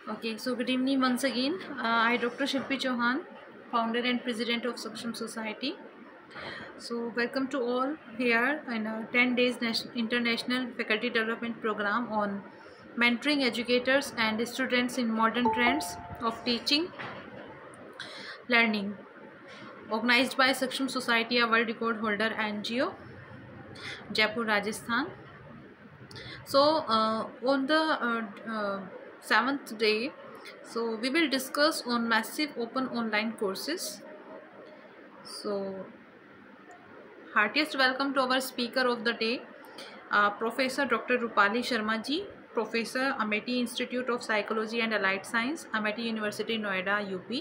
Okay, so good evening once again. I, Dr. Shilpi Chauhan, founder and president of Saksham Society. So, welcome to all here in a 10 days international faculty development program on mentoring educators and students in modern trends of teaching, learning, organized by Saksham Society, a world record holder NGO, Jaipur, Rajasthan. So, on the 7th day, so we will discuss on massive open online courses. So, heartiest welcome to our speaker of the day, Professor Dr. Rupali Sharma ji, Professor, Amity Institute of Psychology and Allied Science, Amity University, Noida, UP.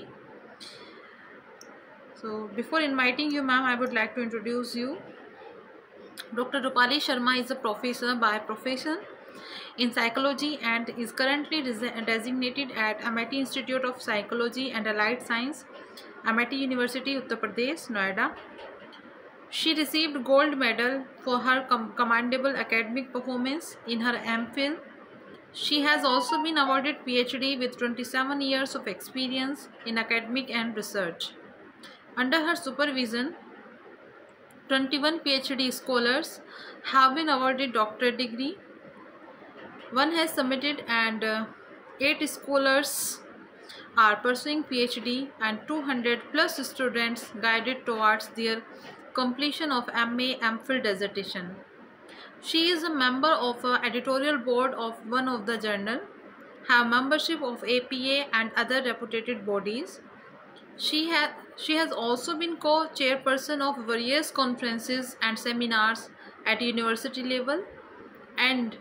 So, before inviting you, ma'am, I would like to introduce you. Dr. Rupali Sharma is a professor by profession in psychology and is currently designated at Amity Institute of Psychology and Allied Science, Amity University, Uttar Pradesh, Noida. She received gold medal for her commendable academic performance in her MPhil. She has also been awarded PhD with 27 years of experience in academic and research. Under her supervision, 21 PhD scholars have been awarded doctorate degree. One has submitted and 8 scholars are pursuing PhD and 200 plus students guided towards their completion of MA MPhil dissertation. She is a member of an editorial board of one of the journal, have membership of APA and other reputed bodies. She has also been co-chairperson of various conferences and seminars at university level and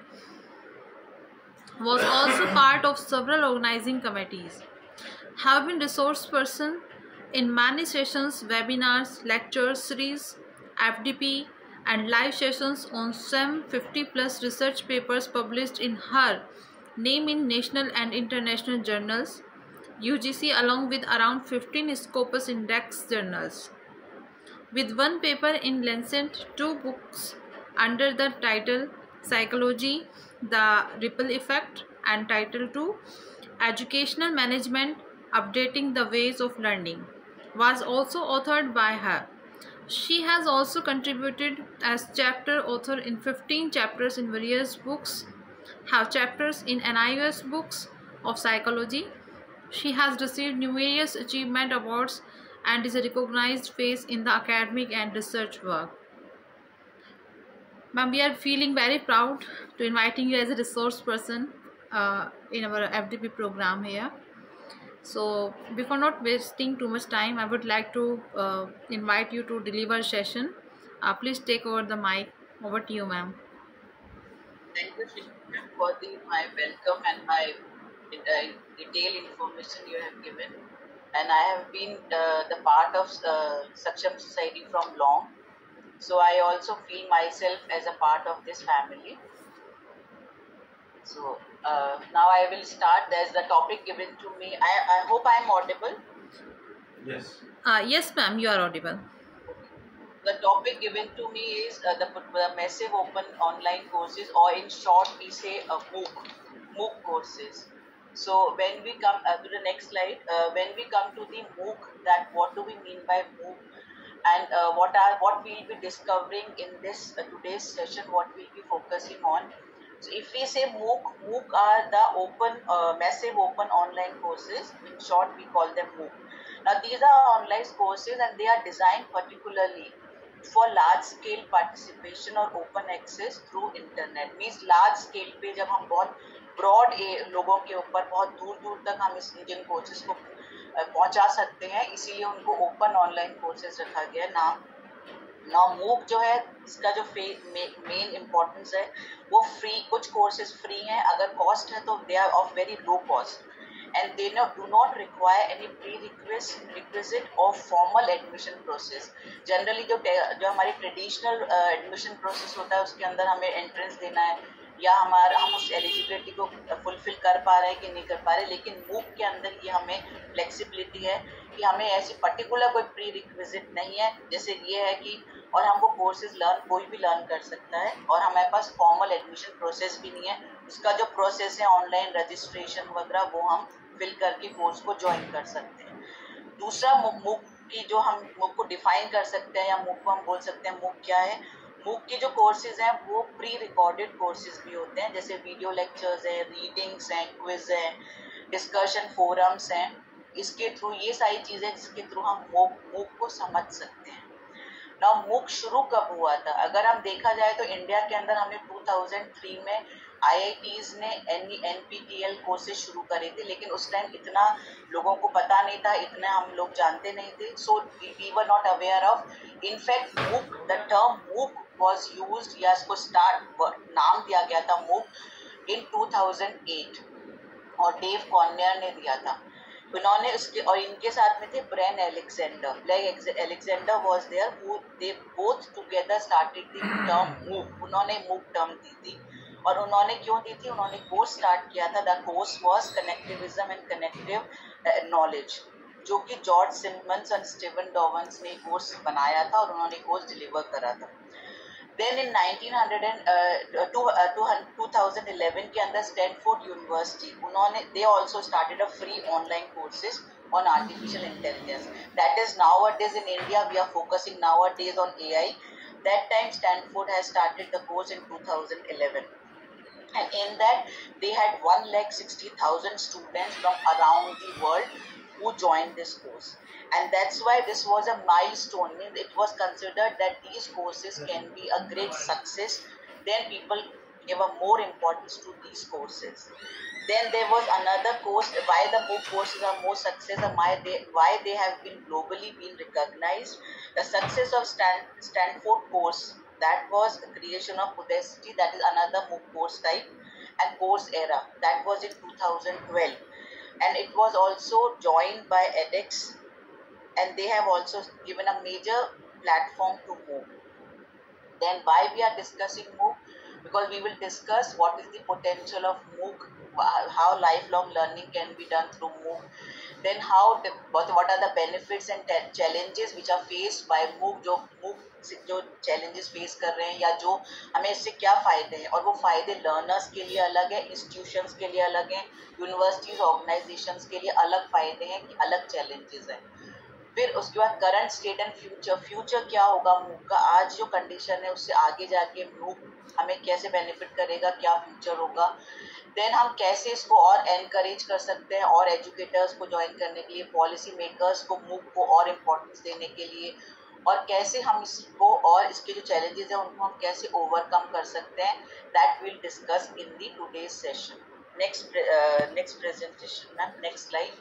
was also part of several organizing committees. Have been resource person in many sessions, webinars, lectures, series, FDP and live sessions on some 50 plus research papers published in her name in national and international journals, UGC, along with around 15 Scopus Index journals. With one paper in Lancet, 2 books under the title Psychology, The Ripple Effect and title 2 Educational Management, Updating the Ways of Learning was also authored by her. She has also contributed as chapter author in 15 chapters in various books, have chapters in NIOS books of psychology. She has received numerous achievement awards and is a recognized face in the academic and research work. Ma'am, we are feeling very proud to inviting you as a resource person in our FDP program here. So, before not wasting too much time, I would like to invite you to deliver session. Please take over the mic. Over to you, ma'am. Thank you, Shilpi, for my welcome and my detailed information you have given. And I have been the part of Saksham Society from long. So I also feel myself as a part of this family. So now I will start. There's the topic given to me. I hope I am audible. Yes. Yes, ma'am, you are audible. The topic given to me is the massive open online courses, or in short we say MOOC courses. So when we come to the next slide, when we come to the MOOC, that what do we mean by MOOC, and what we will be discovering in this today's session, what we'll be focusing on. So if we say MOOC are the open massive open online courses. In short, we call them MOOC. Now these are online courses and they are designed particularly for large scale participation or open access through internet. Means large scale पे जब हम बहुत broad लोगों के ऊपर बहुत दूर दूर तक हम जिन कोर्सेज को पहुंचा सकते हैं, इसीलिए उनको ओपन ऑनलाइन कोर्सेज रखा गया नाम. नाउ MOOC जो है, इसका जो मेन इम्पोर्टेंस है वो फ्री, कुछ कोर्सेज फ्री हैं. अगर कॉस्ट है तो they are of very low cost and they do not require any prerequisite or formal admission process. Generally जो हमारी traditional admission process होता है उसके अंदर हमें entrance देना है या हम उस eligibility को fulfill कर पा रहे हैं कि नहीं कर पा रहे, लेकिन MOOC के अंदर ये हमें flexibility है कि हमें ऐसी particular कोई prerequisite नहीं है. जैसे ये है कि और हम वो courses कोई भी learn कर सकता है और हमारे पास formal admission process भी नहीं है, उसका जो प्रोसेस है ऑनलाइन रजिस्ट्रेशन वगैरह वो हम फिल करके कोर्स को ज्वाइन कर सकते हैं। दूसरा मूक की जो हम मूक को डिफाइन कर सकते हैं या मूक को हम बोल सकते हैं मूक क्या है। मूक के जो कोर्सेज हैं वो प्री रिकॉर्डेड कोर्सेज भी होते हैं, जैसे वीडियो लेक्चर्स हैं, रीडिंग्स हैं, क्विज हैं, डिस्कशन फोरम्स हैं। इसके थ्रू ये सारी चीज़ें जिसके थ्रू हम मूक को समझ सकते हैं। ना मूक शुरू कब हुआ था, अगर हम देखा जाए तो इंडिया के अंदर हमने 2003 में IITs ने NPTEL कोर्सेज शुरू करे थे, लेकिन उस टाइम इतना लोगों को पता नहीं था, इतना हम लोग जानते नहीं थे, so we were not aware of. In fact MOOC, the term MOOC was used या इसको नाम दिया गया था मूक इन 2008 और डेव कॉर्नियर ने दिया था। उन्होंने उसके और इनके साथ में थे Bryan Alexander was there, who they both together started the term MOOC. उन्होंने मूक टर्म दी थी, और उन्होंने क्यों दी थी, उन्होंने कोर्स स्टार्ट किया था। The course was connectivism and connective knowledge, जो कि जॉर्ज सिमंस और स्टीवन डॉवंस ने कोर्स बनाया था और उन्होंने कोर्स डिलीवर करा था। देन इन 2011 के अंदर स्टैनफोर्ड यूनिवर्सिटी, उन्होंने they also started a free online courses on artificial intelligence. That is nowadays in India we are focusing nowadays on AI. That time Stanford has started the course in 2011. And in that they had 1,60,000 students from around the world who joined this course, and that's why this was a milestone. It was considered that these courses can be a great success, then people give a more importance to these courses. Then there was another course, why the MOOC courses are more successful, why they have been globally been recognized. The success of Stanford course, that was the creation of Udacity, that is another MOOC course type, and Coursera, that was in 2012, and it was also joined by edX, and they have also given a major platform to MOOC. Then why we are discussing MOOC? Because we will discuss what is the potential of MOOC, how lifelong learning can be done through MOOC, then what are the benefits and challenges which are faced by MOOC, जो challenges face कर रहे हैं या जो हमें इससे क्या फ़ायदे हैं, और वो फ़ायदे लर्नर्स के लिए अलग है, इंस्टीट्यूशंस के लिए अलग हैं, यूनिवर्सिटीज़ ऑर्गेनाइजेशंस के लिए अलग फ़ायदे हैं, अलग चैलेंजेस हैं। फिर उसके बाद करंट स्टेट एंड फ्यूचर क्या होगा MOOC का, आज जो कंडीशन है उससे आगे जाके MOOC हमें कैसे बेनिफिट करेगा, क्या फ्यूचर होगा। देन हम कैसे इसको और एनकरेज कर सकते हैं और एजुकेटर्स को ज्वाइन करने के लिए, पॉलिसी मेकर्स को MOOC को और इम्पोर्टेंस देने के लिए, और कैसे हम इसको और इसके जो चैलेंजेस हैं उनको हम कैसे ओवरकम कर सकते हैं, that will discuss in the today's session. Next presentation ma'am, next slide.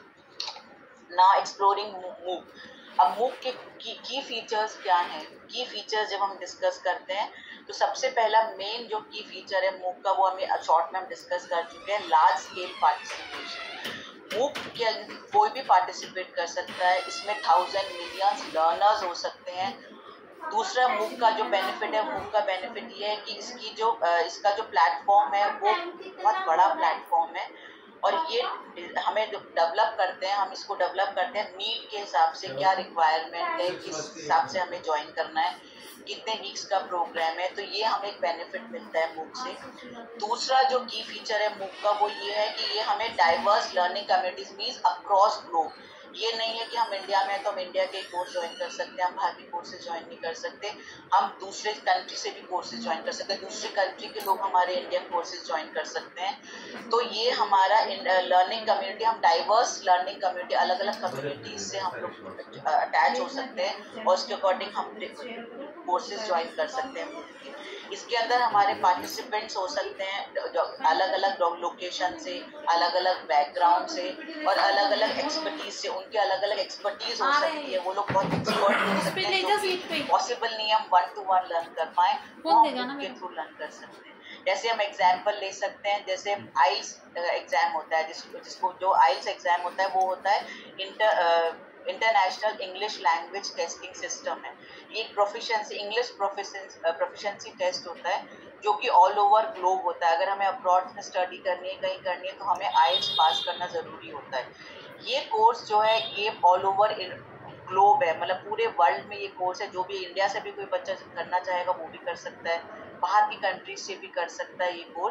Now exploring MOOC. अब MOOC के की फीचर्स क्या हैं? की फीचर्स जब हम डिस्कस करते हैं तो सबसे पहला मेन जो की फीचर है MOOC का, वो हमें शॉर्ट में हम डिस्कस कर चुके हैं, लार्ज स्केल पार्टिसिपेशन। MOOC के कोई भी पार्टिसिपेट कर सकता है, इसमें 1000 मिलियंस लर्नर्स हो सकते हैं। दूसरा MOOC का जो बेनिफिट है, MOOC का बेनिफिट ये है कि इसका जो प्लेटफॉर्म है वो बहुत बड़ा प्लेटफॉर्म है, और ये हमें जो डेवलप करते हैं, हम इसको डेवलप करते हैं नीड के हिसाब से, क्या रिक्वायरमेंट है, किस हिसाब से हमें ज्वाइन करना है, कितने वीक्स का प्रोग्राम है, तो ये हमें एक बेनिफिट मिलता है MOOC से। दूसरा जो की फीचर है MOOC का वो ये है कि ये हमें diverse learning communities means across globe, ये नहीं है कि हम इंडिया में हैं तो हम इंडिया के कोर्स ज्वाइन कर सकते हैं, हम बाहर के कोर्सेज ज्वाइन नहीं कर सकते, हम दूसरे कंट्री से भी कोर्सेज ज्वाइन कर सकते हैं, दूसरे कंट्री के लोग हमारे इंडियन कोर्सेज ज्वाइन कर सकते हैं। तो ये हमारा लर्निंग कम्युनिटी, हम डाइवर्स लर्निंग कम्युनिटी, अलग अलग कम्युनिटीज से हम लोग अटैच हो सकते हैं और उसके अकॉर्डिंग हम कोर्सेज ज्वाइन कर सकते हैं। इसके अंदर हमारे पार्टिसिपेंट्स हो सकते हैं जो अलग अलग लोकेशन से, अलग अलग बैकग्राउंड से और अलग अलग एक्सपर्टीज से, उनके अलग अलग एक्सपर्टीज हो सकती है, वो लोग बहुत एक्सपर्ट हो सकते हैं, पॉसिबल नहीं है हम 1-to-1 लर्न कर पाए, वो हम उनके थ्रू लर्न कर सकते हैं। जैसे हम एग्जाम्पल ले सकते हैं, जैसे आइल्स एग्जाम होता है, जिसको जो आइल्स एग्जाम होता है वो होता है international English language testing system है। ये एक इंग्लिश प्रोफिशिएंसी टेस्ट होता है जो कि ऑल ओवर ग्लोब होता है। अगर हमें अब्रॉड में स्टडी करनी है, कहीं करनी है, तो हमें आइल्स पास करना ज़रूरी होता है। ये कोर्स जो है ये ऑल ओवर ग्लोब है, मतलब पूरे वर्ल्ड में ये कोर्स है। जो भी इंडिया से भी कोई बच्चा करना चाहेगा वो भी कर सकता है, बाहर की कंट्रीज से भी कर सकता है ये कोर्स।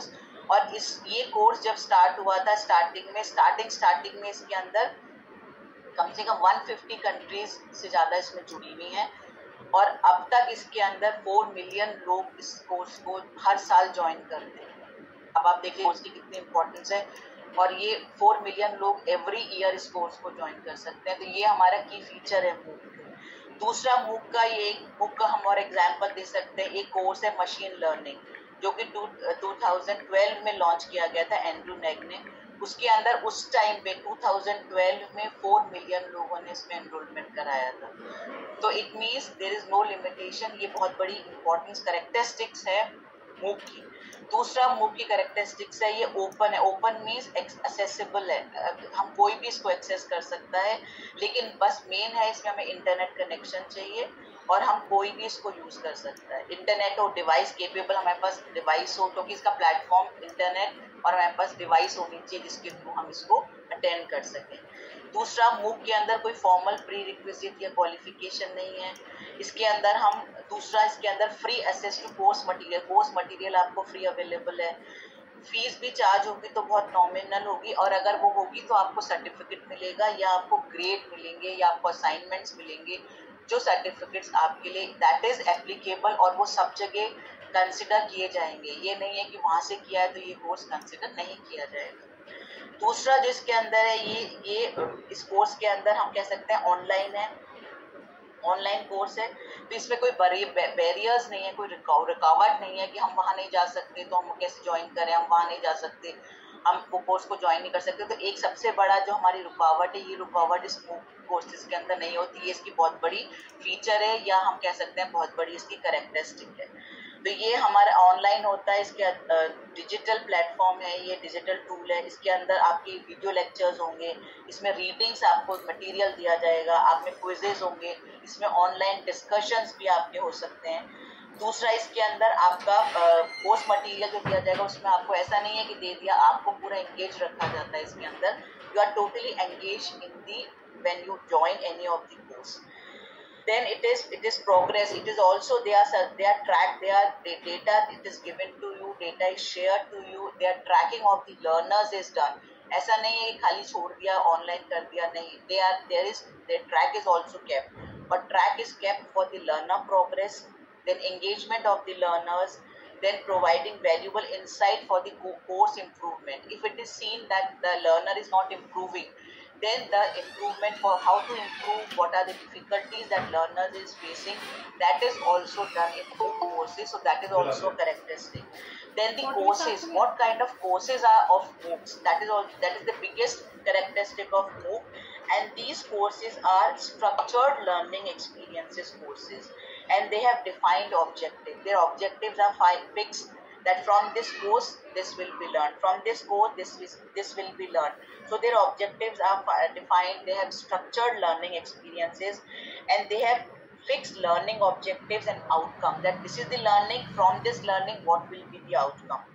और ये कोर्स जब स्टार्ट हुआ था स्टार्टिंग में इसके अंदर कम से कम 150 कंट्रीज से ज़्यादा इसमें जुड़ी हुई हैं और अब तक इसके अंदर 4 मिलियन लोग इस कोर्स को हर साल ज्वाइन करते हैं। अब आप देखिए कोर्स की कितनी इम्पोर्टेंस है और ये 4 मिलियन लोग एवरी ईयर इस कोर्स को ज्वाइन कर सकते हैं। तो ये हमारा की फीचर है मूक। दूसरा मूक का हम और एग्जाम्पल दे सकते हैं। एक कोर्स है मशीन लर्निंग जो कि 2012 में लॉन्च किया गया था एंड्रू नेग ने। उसके अंदर उस टाइम पे 2012 में 4 मिलियन लोगों ने इसमें एनरोलमेंट कराया था। तो it means there is no limitation. ये बहुत बड़ी इंपॉर्टेंस कैरेक्टरिस्टिक्स है मूक की। दूसरा मूक की कैरेक्टरिस्टिक्स है ये ओपन है। ओपन मीन्स एक्सेसिबल है, हम कोई भी इसको एक्सेस कर सकता है, लेकिन बस मेन है इसमें हमें इंटरनेट कनेक्शन चाहिए और हम कोई भी इसको यूज कर सकता है। इंटरनेट और डिवाइस केपेबल, हमारे पास डिवाइस हो, क्योंकि इसका प्लेटफॉर्म इंटरनेट और हमारे पास डिवाइस होनी चाहिए जिसके थ्रू हम इसको अटेंड कर सकें। दूसरा मूक के अंदर कोई फॉर्मल प्री रिक्विजिट या क्वालिफिकेशन नहीं है। इसके अंदर free access to course material आपको फ्री अवेलेबल है। फीस भी चार्ज होगी तो बहुत नॉमिनल होगी और अगर वो होगी तो आपको सर्टिफिकेट मिलेगा या आपको ग्रेड मिलेंगे या आपको असाइनमेंट्स मिलेंगे, जो सर्टिफिकेट्स आपके लिए दैट इज एप्लीकेबल और वो सब जगह कंसिडर किए जाएंगे। ये नहीं है कि वहां से किया है तो ये कोर्स कंसिडर नहीं किया जाएगा। दूसरा जो इसके अंदर है ये इस कोर्स के अंदर हम कह सकते हैं ऑनलाइन कोर्स है। तो इसमें कोई बैरियर्स नहीं है, कोई रुकावट नहीं है कि हम वहाँ नहीं जा सकते तो हम कैसे ज्वाइन करें, हम वहाँ नहीं जा सकते, हम वो कोर्स को ज्वाइन नहीं कर सकते। तो एक सबसे बड़ा जो हमारी रुकावट है, ये रुकावट इस कोर्सेज के अंदर नहीं होती है। इसकी बहुत बड़ी फीचर है या हम कह सकते हैं बहुत बड़ी इसकी कैरेक्टरिस्टिक है। तो ये हमारा ऑनलाइन होता है, इसके डिजिटल प्लेटफॉर्म है, ये डिजिटल टूल है। इसके अंदर आपकी वीडियो लेक्चर्स होंगे, इसमें रीडिंग्स आपको मटेरियल दिया जाएगा, आप में क्विजेज होंगे, इसमें ऑनलाइन डिस्कशंस भी आपके हो सकते हैं। दूसरा इसके अंदर आपका कोर्स मटेरियल जो दिया जाएगा उसमें आपको ऐसा नहीं है कि दे दिया, आपको पूरा एंगेज रखा जाता है इसके अंदर। You are totally engage in the when you join any of the course. Then it is progress. It is also they are tracked, data it is given to you, data is shared to you, their tracking of the learners is done. ऐसा नहीं है खाली छोड़ दिया online कर दिया, नहीं, their track is also kept, but track is kept for the learner progress, then engagement of the learners, then providing valuable insight for the course improvement. If it is seen that the learner is not improving, then the improvement for how to improve, what are the difficulties that learners is facing, that is also done in courses. So that is also a characteristic. Then the courses, what kind of courses are of MOOCs, that is the biggest characteristic of MOOC. And these courses are structured learning experiences courses, and they have defined objectives. Their objectives are fixed, that from this course this will be learned, from this course this will be learned. So their objectives are defined, they have structured learning experiences, and they have fixed learning objectives and outcomes, that this is the learning, from this learning what will be the outcome.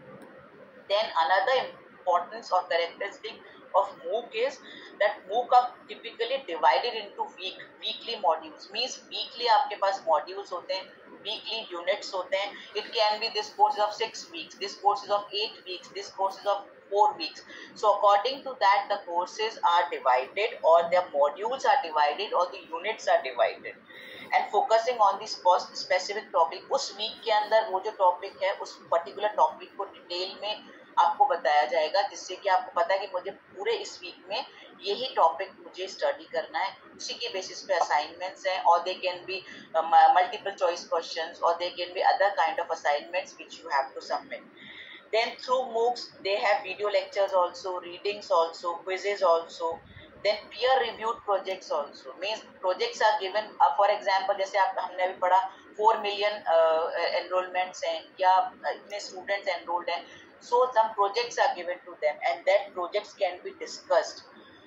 Then another importance or characteristic of MOOC is that MOOC are typically divided into weekly modules. Means weekly आपके पास modules होते हैं, weekly units होते हैं. It can be this course is of 6 weeks, this course is of 8 weeks, this course is of 4 weeks. So according to that the courses are divided, or their modules are divided, or the units are divided, and focusing on this specific topic. उस week के अंदर वो जो topic है उस particular topic को detail में आपको बताया जाएगा, जिससे कि आपको पता है कि मुझे पूरे इस वीक में यही टॉपिक मुझे स्टडी करना है। उसी के बेसिस पे असाइनमेंट्स हैं, और they can be multiple choice questions, और they can be other kind of assignments which you have to submit. Then through MOOCs they have video lectures also, readings also, quizzes also, then peer reviewed projects also. Means projects are given, for example जैसे हमने अभी पढ़ा 4 million enrollments हैं या इतने students enrolled हैं, so some projects are given to them, and that projects can be discussed,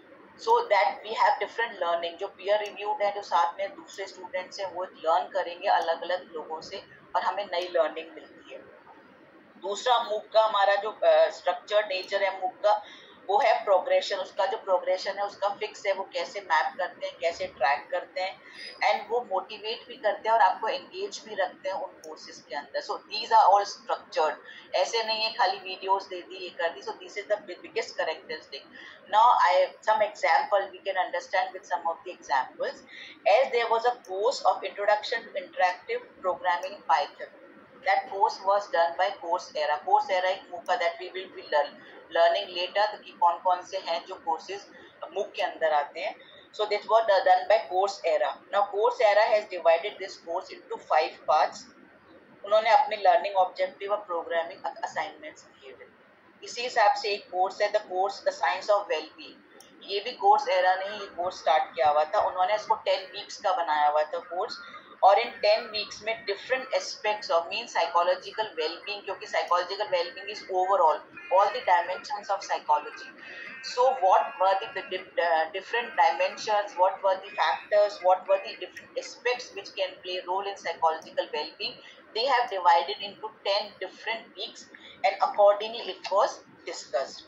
so that we have different learning. जो peer reviewed है, जो साथ में दूसरे students हैं, वो learn करेंगे अलग अलग लोगों से, और हमें नई learning मिलती है. दूसरा MOOC का हमारा जो स्ट्रक्चर्ड नेचर है MOOC का, वो है प्रोग्रेशन, उसका जो प्रोग्रेशन है उसका फिक्स है, वो कैसे मैप करते हैं, कैसे ट्रैक करते हैं, एंड वो मोटिवेट भी करते हैं और आपको एंगेज भी रखते हैं उन कोर्सेज के अंदर. So these are all structured, ऐसे नहीं है खाली वीडियोस दे दी, ये कर दी. So this is the biggest characteristic. Now I some example we can understand with some of the examples. As there was a course of introduction to interactive programming in Python, that course was done by Coursera. Coursera एक MOOC का that we will be learning later कि कौन-कौन से हैं जो courses MOOC के अंदर आते हैं. So this was done by Coursera. Now Coursera has divided this course into 5 parts. उन्होंने अपने learning objective और programming assignments दिए हुए. इसी हिसाब से एक कोर्स है the science of well-being. ये भी Coursera ने ये कोर्स स्टार्ट किया हुआ था. उन्होंने इसको 10 वीक्स का बनाया हुआ था कोर्स, और इन 10 वीक्स में different aspects of mean psychological wellbeing, क्योंकि psychological wellbeing is overall all the dimensions of psychology. So what were the different dimensions, what were the factors, what were the different aspects which can play a role in psychological well-being? They have divided into 10 different weeks, and accordingly it was discussed.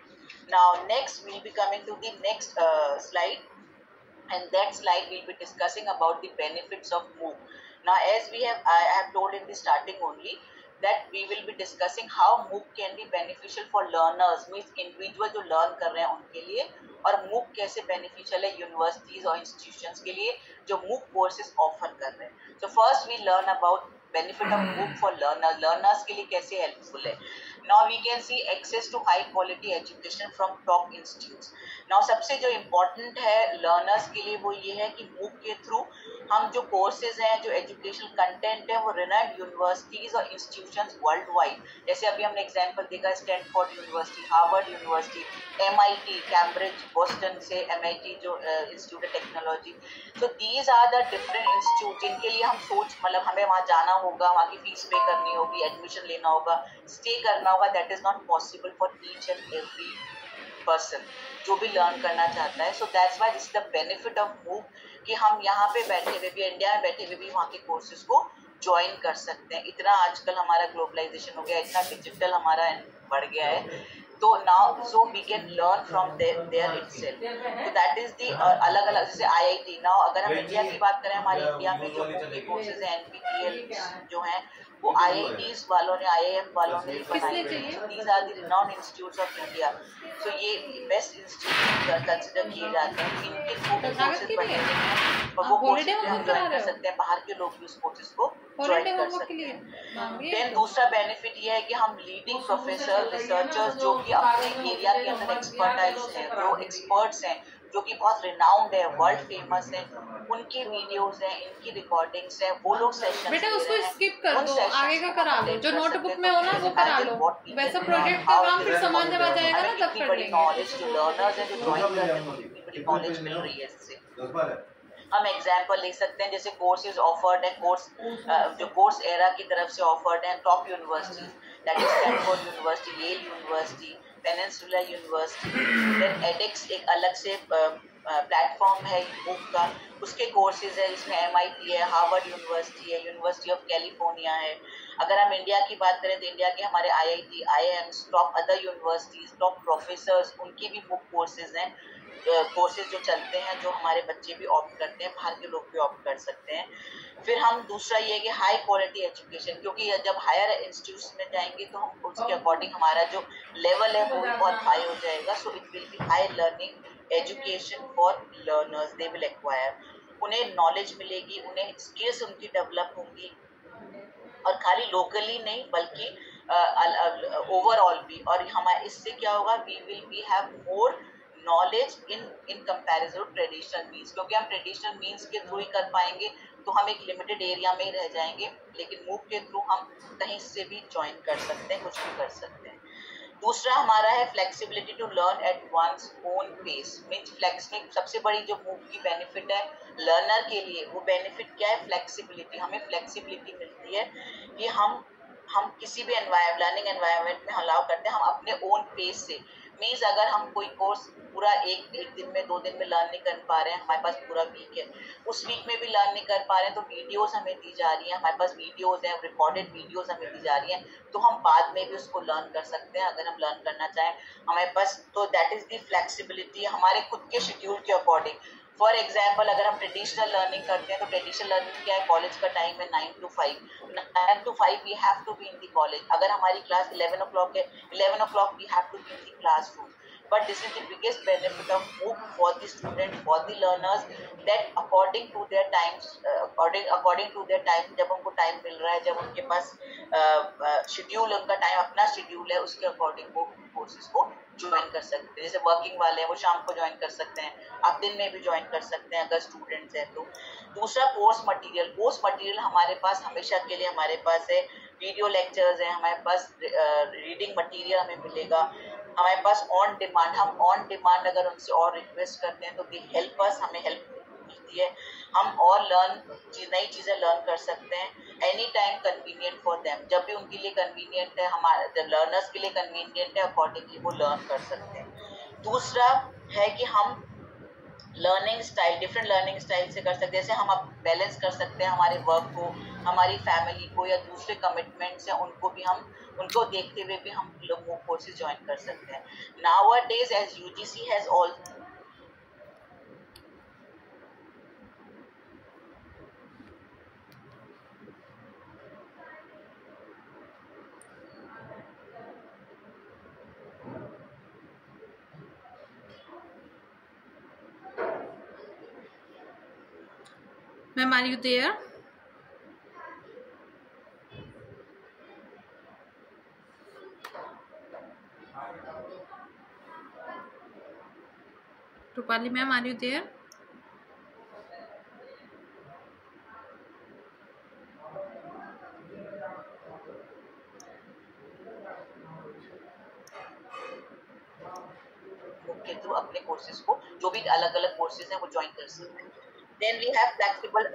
Now next we'll be coming to the next slide, and that slide we'll be discussing about the benefits of MOOC. Now as I have told in the starting only that we will be discussing how MOOC can be beneficial for learners, means individual जो learn कर रहे हैं उनके लिए, और MOOC कैसे beneficial है universities और institutions के लिए जो MOOC courses offer कर रहे हैं. So first we learn about benefit of MOOC for learners के लिए कैसे helpful है. Now we can see access to high quality education from top institutes. Now सबसे जो important है learners के लिए वो ये है कि MOOC के through हम जो courses हैं, जो educational content है, वो renowned universities और institutions worldwide, जैसे अभी हमने example देखा Stanford university, Harvard University, MIT, Cambridge, Boston से MIT जो Institute of Technology. So these are the different institutes जिनके लिए हम मतलब हमें वहाँ जाना होगा, वहाँ की फीस पे करनी होगी, एडमिशन लेना होगा, स्टे करना होगा. That is not possible for each and every person जो भी लर्न करना चाहता है. So that's why this is the benefit of MOOC कि हम यहाँ पे बैठे हुए भी, इंडिया में बैठे हुए भी वहाँ के कोर्सेज को ज्वाइन कर सकते हैं. इतना आजकल हमारा ग्लोबलाइजेशन हो गया, इतना डिजिटल हमारा बढ़ गया है, तो now so we can learn from there itself. So that is the अलग अलग, जैसे IIT. now अगर हम इंडिया की बात करें, हमारे इंडिया में जो कोर्सेज हैं NPTEL जो हैं वो IITs वालों ने, IIM वालों ने बनाई है. These are the renowned institutes of India. So ये बेस्ट इंस्टीट्यूट कंसिडर किए जाते हैं. इनके कोर्सेज बने हुए हैं और वो कोर्सेज हम ज्वाइन कर सकते हैं. बाहर के लोग भी उस कोर्सेज को ज्वाइन कर सकते हैं. देन दूसरा बेनिफिट ये है कि हम लीडिंग प्रोफेसर, रिसर्चर्स जो कि अपने एरिया के अंदर एक्सपर्टाइज हैं, जो एक्सपर्ट्स हैं, जो कि बहुत रिनाउंड है, वर्ल्ड फेमस है, उनके वीडियोस हैं, इनकी रिकॉर्डिंग्स हैं, वो लोग सेशन बेटा उसको स्किप कर दो, आगे का करा लो, जो नोटबुक में हो ना वो करा लो. वैसा प्रोजेक्ट का काम फिर समझ में आ जाएगा ना, तब कर लेंगे. नॉलेज जो लर्नर्स हैं, जो ज्वाइन कर रहे हैं, उनको बड़ी नॉलेज मिल रही है इससे. हम एग्जांपल ले सकते हैं, जैसे कोर्सेज ऑफर्ड है, जो Coursera की तरफ से ऑफर्ड है top universities, that is Stanford University, Yale University, Peninsula University. Then edX एक अलग से प्लेटफॉर्म है MOOC का, उसके कोर्सेज है जिसमें MIT है, हार्वर्ड यूनिवर्सिटी है, यूनिवर्सिटी ऑफ कैलिफोर्निया है. अगर हम इंडिया की बात करें तो इंडिया के हमारे IIT, IIMs, top other universities, top professors, उनके भी MOOC कोर्सेज हैं, कोर्सेज जो चलते हैं, जो हमारे बच्चे भी ऑप्ट करते हैं, बाहर के लोग भी ऑप्ट कर सकते हैं. फिर हम दूसरा ये कि हाई क्वालिटी एजुकेशन, क्योंकि जब हायर इंस्टीट्यूट्स में जाएंगे तो हम उसके अकॉर्डिंग हमारा जो लेवल है वो भी बहुत हाई हो जाएगा. So it will be high learning education for learners, they will acquire, उन्हें नॉलेज मिलेगी, उन्हें स्किल्स उनकी डेवलप होंगी, और खाली लोकली नहीं बल्कि ओवरऑल भी. और हमारे इससे क्या होगा, we will be have more knowledge in comparison to traditional means, क्योंकि हम ट्रेडिशनल मीन्स के थ्रू ही कर पाएंगे तो हम एक लिमिटेड एरिया में ही रह जाएंगे, लेकिन MOOC के थ्रू हम कहीं से भी ज्वाइन कर सकते हैं, कुछ भी कर सकते हैं. दूसरा हमारा है flexibility to learn at one's own pace, means flexibility. सबसे बड़ी जो MOOC की बेनिफिट है लर्नर के लिए, वो बेनिफिट क्या है, फ्लेक्सिबिलिटी. हमें फ्लेक्सिबिलिटी मिलती है कि हम किसी भी लर्निंग एनवायरनमेंट में अलाउ करते हैं, हम अपने ओन पेस से, मीन्स अगर हम कोई कोर्स पूरा एक दिन में 2 दिन में लर्न नहीं कर पा रहे हैं, हमारे पास पूरा वीक है, उस वीक में भी लर्न नहीं कर पा रहे हैं, तो वीडियोस हमें दी जा रही हैं, हमारे पास वीडियोस हैं, रिकॉर्डेड वीडियोस हमें दी जा रही हैं, तो हम बाद में भी उसको लर्न कर सकते हैं अगर हम लर्न करना चाहें हमारे पास। तो दैट इज द फ्लेक्सिबिलिटी हमारे खुद के शेड्यूल के अकॉर्डिंग। फॉर एग्जाम्पल अगर हम ट्रेडिशनल लर्निंग करते हैं तो ट्रेडिशनल लर्निंग क्या है, कॉलेज का टाइम है 9 to 5, 9 to 5 we have to be in the college. अगर हमारी क्लास 11 o'clock है, 11 o'clock we have to be in the classroom. But this is the biggest benefit of MOOC for the student, for the learners, that according to their times, according to their time, जब उनको time मिल रहा है, जब उनके पास schedule, उनका time अपना schedule है, उसके अकॉर्डिंग वो कोर्सेज को ज्वाइन कर सकते हैं। जैसे वर्किंग वाले हैं वो शाम को ज्वाइन कर सकते हैं, आप दिन में भी ज्वाइन कर सकते हैं अगर स्टूडेंट्स हैं तो। दूसरा कोर्स मटेरियल हमारे पास हमेशा के लिए हमारे पास है, वीडियो लेक्चर्स हैं, हमारे पास रीडिंग मटेरियल हमें मिलेगा, हमारे पास ऑन डिमांड, हम ऑन डिमांड अगर उनसे और रिक्वेस्ट करते हैं तो दे हेल्प अस, हमें हेल्प मिलती है, हम और नई चीज़ें लर्न कर सकते हैं any time convenient for them, जब भी उनके लिए कन्वीनियंट है, हमारे लर्नर्स के लिए कन्वीनियंट है, अकॉर्डिंगली वो लर्न कर सकते हैं। दूसरा है कि हम learning style, different learning style से कर सकते हैं, जैसे हम अब बैलेंस कर सकते हैं हमारे वर्क को, हमारी फैमिली को, या दूसरे कमिटमेंट्स हैं उनको देखते हुए भी हम लोग वो कोर्सेज ज्वाइन कर सकते हैं। Nowadays as UGC has all Ma'am, are you there? Rupali ma'am, are you there? के थ्रू अपने कोर्सेज को, जो भी अलग अलग कोर्सेज हैं वो ज्वाइन कर सकते हैं। Then we have flexible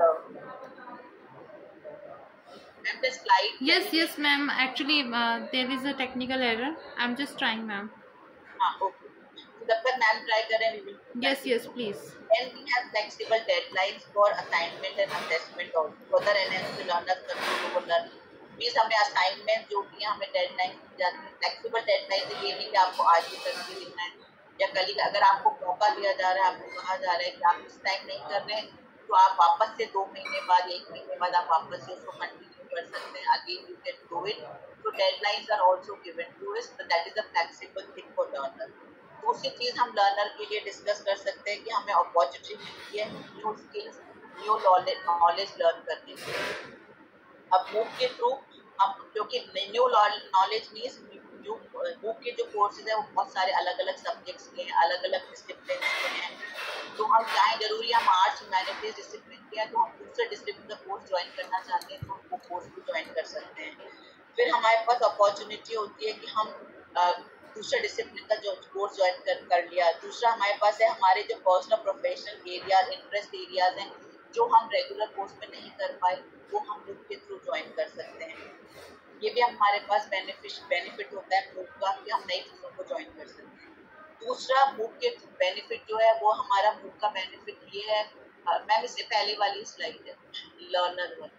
and the slide. Yes ma'am, actually there is a technical error, I'm just trying ma'am. Okay, so जब तक मैम ट्राई करें we will. Yes please. Then we have flexible deadlines for assignment and assessment also, further enhance the learner's control over learning. Means हमें assignment जो भी हमें deadline दी जाती है, flexible deadline से ये नहीं कि आपको आज ही करके लिखना है या कल ही, अगर आपको मौका दिया जा रहा है, आपको कहा जा रहा है कि आप इस टाइम नहीं कर रहे हैं तो आप वापस से 2 महीने बाद, 1 महीने बाद आप वापस से उसको कंटिन्यू कर सकते हैं, again you can do it. तो deadlines are also given to us, that is a flexible thing for learner. दूसरी चीज हम लर्नर के लिए डिस्कस कर सकते हैं कि हमें अपॉर्चुनिटी मिलती है new skills, new knowledge learn करने की। अब मूक के थ्रू हम, क्योंकि न्यू नॉलेज मीन्स मूक के जो कोर्सेज है वो बहुत सारे अलग अलग सब्जेक्ट्स के हैं, अलग अलग डिसिप्लिन के हैं, तो हम चाहे जरूरी हम आर्ट्स ह्यूमैनिटीज डिसिप्लिन के हैं तो हम दूसरे डिसिप्लिन का कोर्स ज्वाइन करना चाहते हैं तो हम वो कोर्स भी ज्वाइन कर सकते हैं। फिर हमारे पास अपॉर्चुनिटी होती है कि हम दूसरे डिसिप्लिन का जो कोर्स ज्वाइन कर लिया। दूसरा हमारे पास है हमारे जो personal professional areas, interest areas हैं जो हम रेगुलर कोर्स में नहीं कर पाए, वो हम मूक के थ्रू ज्वाइन कर सकते हैं। ये भी हमारे पास बेनिफिट होता है मूक का कि हम नई चीज़ों को ज्वाइन कर सकते हैं। दूसरा मूक के बेनिफिट जो है वो हमारा मूक का बेनिफिट ये है, मैम इससे पहले वाली स्लाइड है लर्नर वाली,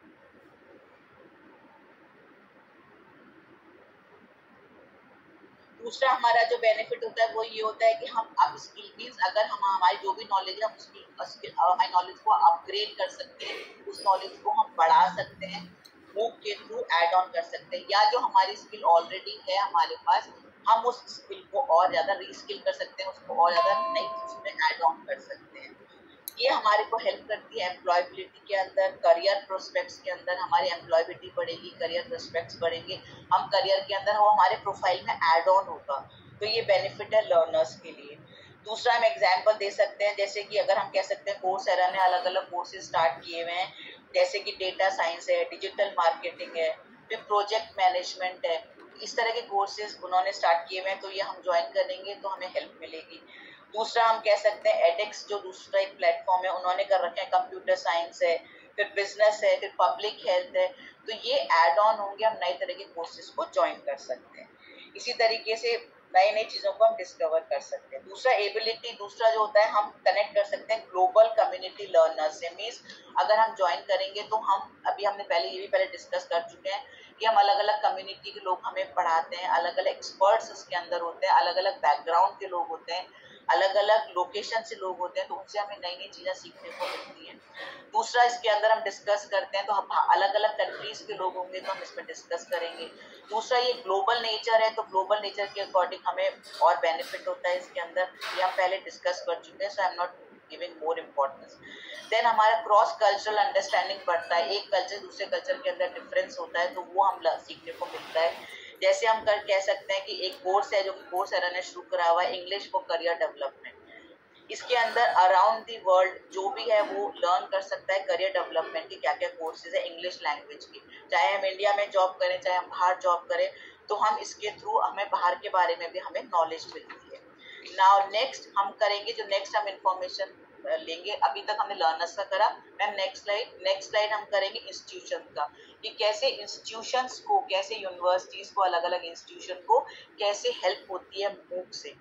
दूसरा हमारा जो बेनिफिट होता है वो ये होता है कि हम अब स्किल मीन्स अगर हम हमारी जो भी नॉलेज है हम हमारी नॉलेज को अपग्रेड कर सकते हैं, उस नॉलेज को हम बढ़ा सकते हैं, मूक के थ्रू ऐड ऑन कर सकते हैं, या जो हमारी स्किल ऑलरेडी है हमारे पास हम उस स्किल को और ज़्यादा रीस्किल कर सकते हैं, उसको और ज़्यादा नई चीज़ में ऐड ऑन कर सकते हैं। ये हमारे को हेल्प करती है एम्प्लॉयबिलिटी के अंदर, करियर प्रोस्पेक्ट्स के अंदर हमारी एम्प्लॉयबिलिटी बढ़ेगी, करियर प्रोस्पेक्ट्स बढ़ेंगे, हम करियर के अंदर वो हमारे प्रोफाइल में ऐड ऑन होगा, तो ये बेनिफिट है लर्नर्स के लिए। दूसरा हम एग्जाम्पल दे सकते हैं, जैसे कि अगर हम कह सकते हैं कोर्सेरा ने अलग अलग कोर्सेज स्टार्ट किए हुए हैं, जैसे कि डेटा साइंस है, डिजिटल मार्केटिंग है, फिर प्रोजेक्ट मैनेजमेंट है, इस तरह के कोर्सेज उन्होंने स्टार्ट किए हुए हैं, तो ये हम ज्वाइन करेंगे तो हमें हेल्प मिलेगी। दूसरा हम कह सकते हैं एडेक्स जो दूसरा एक प्लेटफॉर्म है उन्होंने कर रखे हैं, कंप्यूटर साइंस है, फिर बिजनेस है, फिर पब्लिक हेल्थ है, तो ये ऐड ऑन होंगे, हम नए तरह के कोर्सेज को ज्वाइन कर सकते हैं। इसी तरीके से नई नई चीजों को हम डिस्कवर कर सकते हैं। दूसरा एबिलिटी, दूसरा जो होता है हम कनेक्ट कर सकते हैं ग्लोबल कम्युनिटी लर्नर्स से। मीन्स अगर हम ज्वाइन करेंगे तो हम अभी हमने पहले ये भी पहले डिस्कस कर चुके हैं कि हम अलग अलग कम्युनिटी के लोग हमें पढ़ाते हैं, अलग अलग एक्सपर्ट्स उसके अंदर होते हैं, अलग अलग बैकग्राउंड के लोग होते हैं, अलग अलग लोकेशन से लोग होते हैं, तो उनसे हमें नई नई चीजें सीखने को मिलती हैं। दूसरा इसके अंदर हम डिस्कस करते हैं तो हम अलग अलग कंट्रीज के लोग होंगे तो हम इसमें डिस्कस करेंगे। दूसरा ये ग्लोबल नेचर है तो ग्लोबल नेचर के अकॉर्डिंग हमें और बेनिफिट होता है इसके अंदर, ये हम पहले डिस्कस कर चुके हैं, so I am not giving more importance. Then हमारा क्रॉस कल्चरल अंडरस्टैंडिंग बढ़ता है, एक कल्चर दूसरे कल्चर के अंदर डिफरेंस होता है तो वो हम सीखने को मिलता है। जैसे हम कह सकते हैं कि एक कोर्स है जो कोर्स एरन ने शुरू करा हुआ है इंग्लिश फॉर करियर डेवलपमेंट, इसके अंदर अराउंड दी वर्ल्ड जो भी है वो लर्न कर सकता है करियर डेवलपमेंट की क्या क्या कोर्सेज है इंग्लिश लैंग्वेज की। चाहे हम इंडिया में जॉब करें चाहे हम बाहर जॉब करें तो हम इसके थ्रू हमें बाहर के बारे में भी हमें नॉलेज मिलती है। नाउ नेक्स्ट हम करेंगे, जो नेक्स्ट हम इंफॉर्मेशन लेंगे, अभी तक हमने लर्नर्स का करा, मैम नेक्स्ट स्लाइड हम करेंगे इंस्टीट्यूशन का, कि कैसे इंस्टीट्यूशंस को, कैसे यूनिवर्सिटीज को, अलग अलग इंस्टीट्यूशन को कैसे हेल्प होती है मूक से।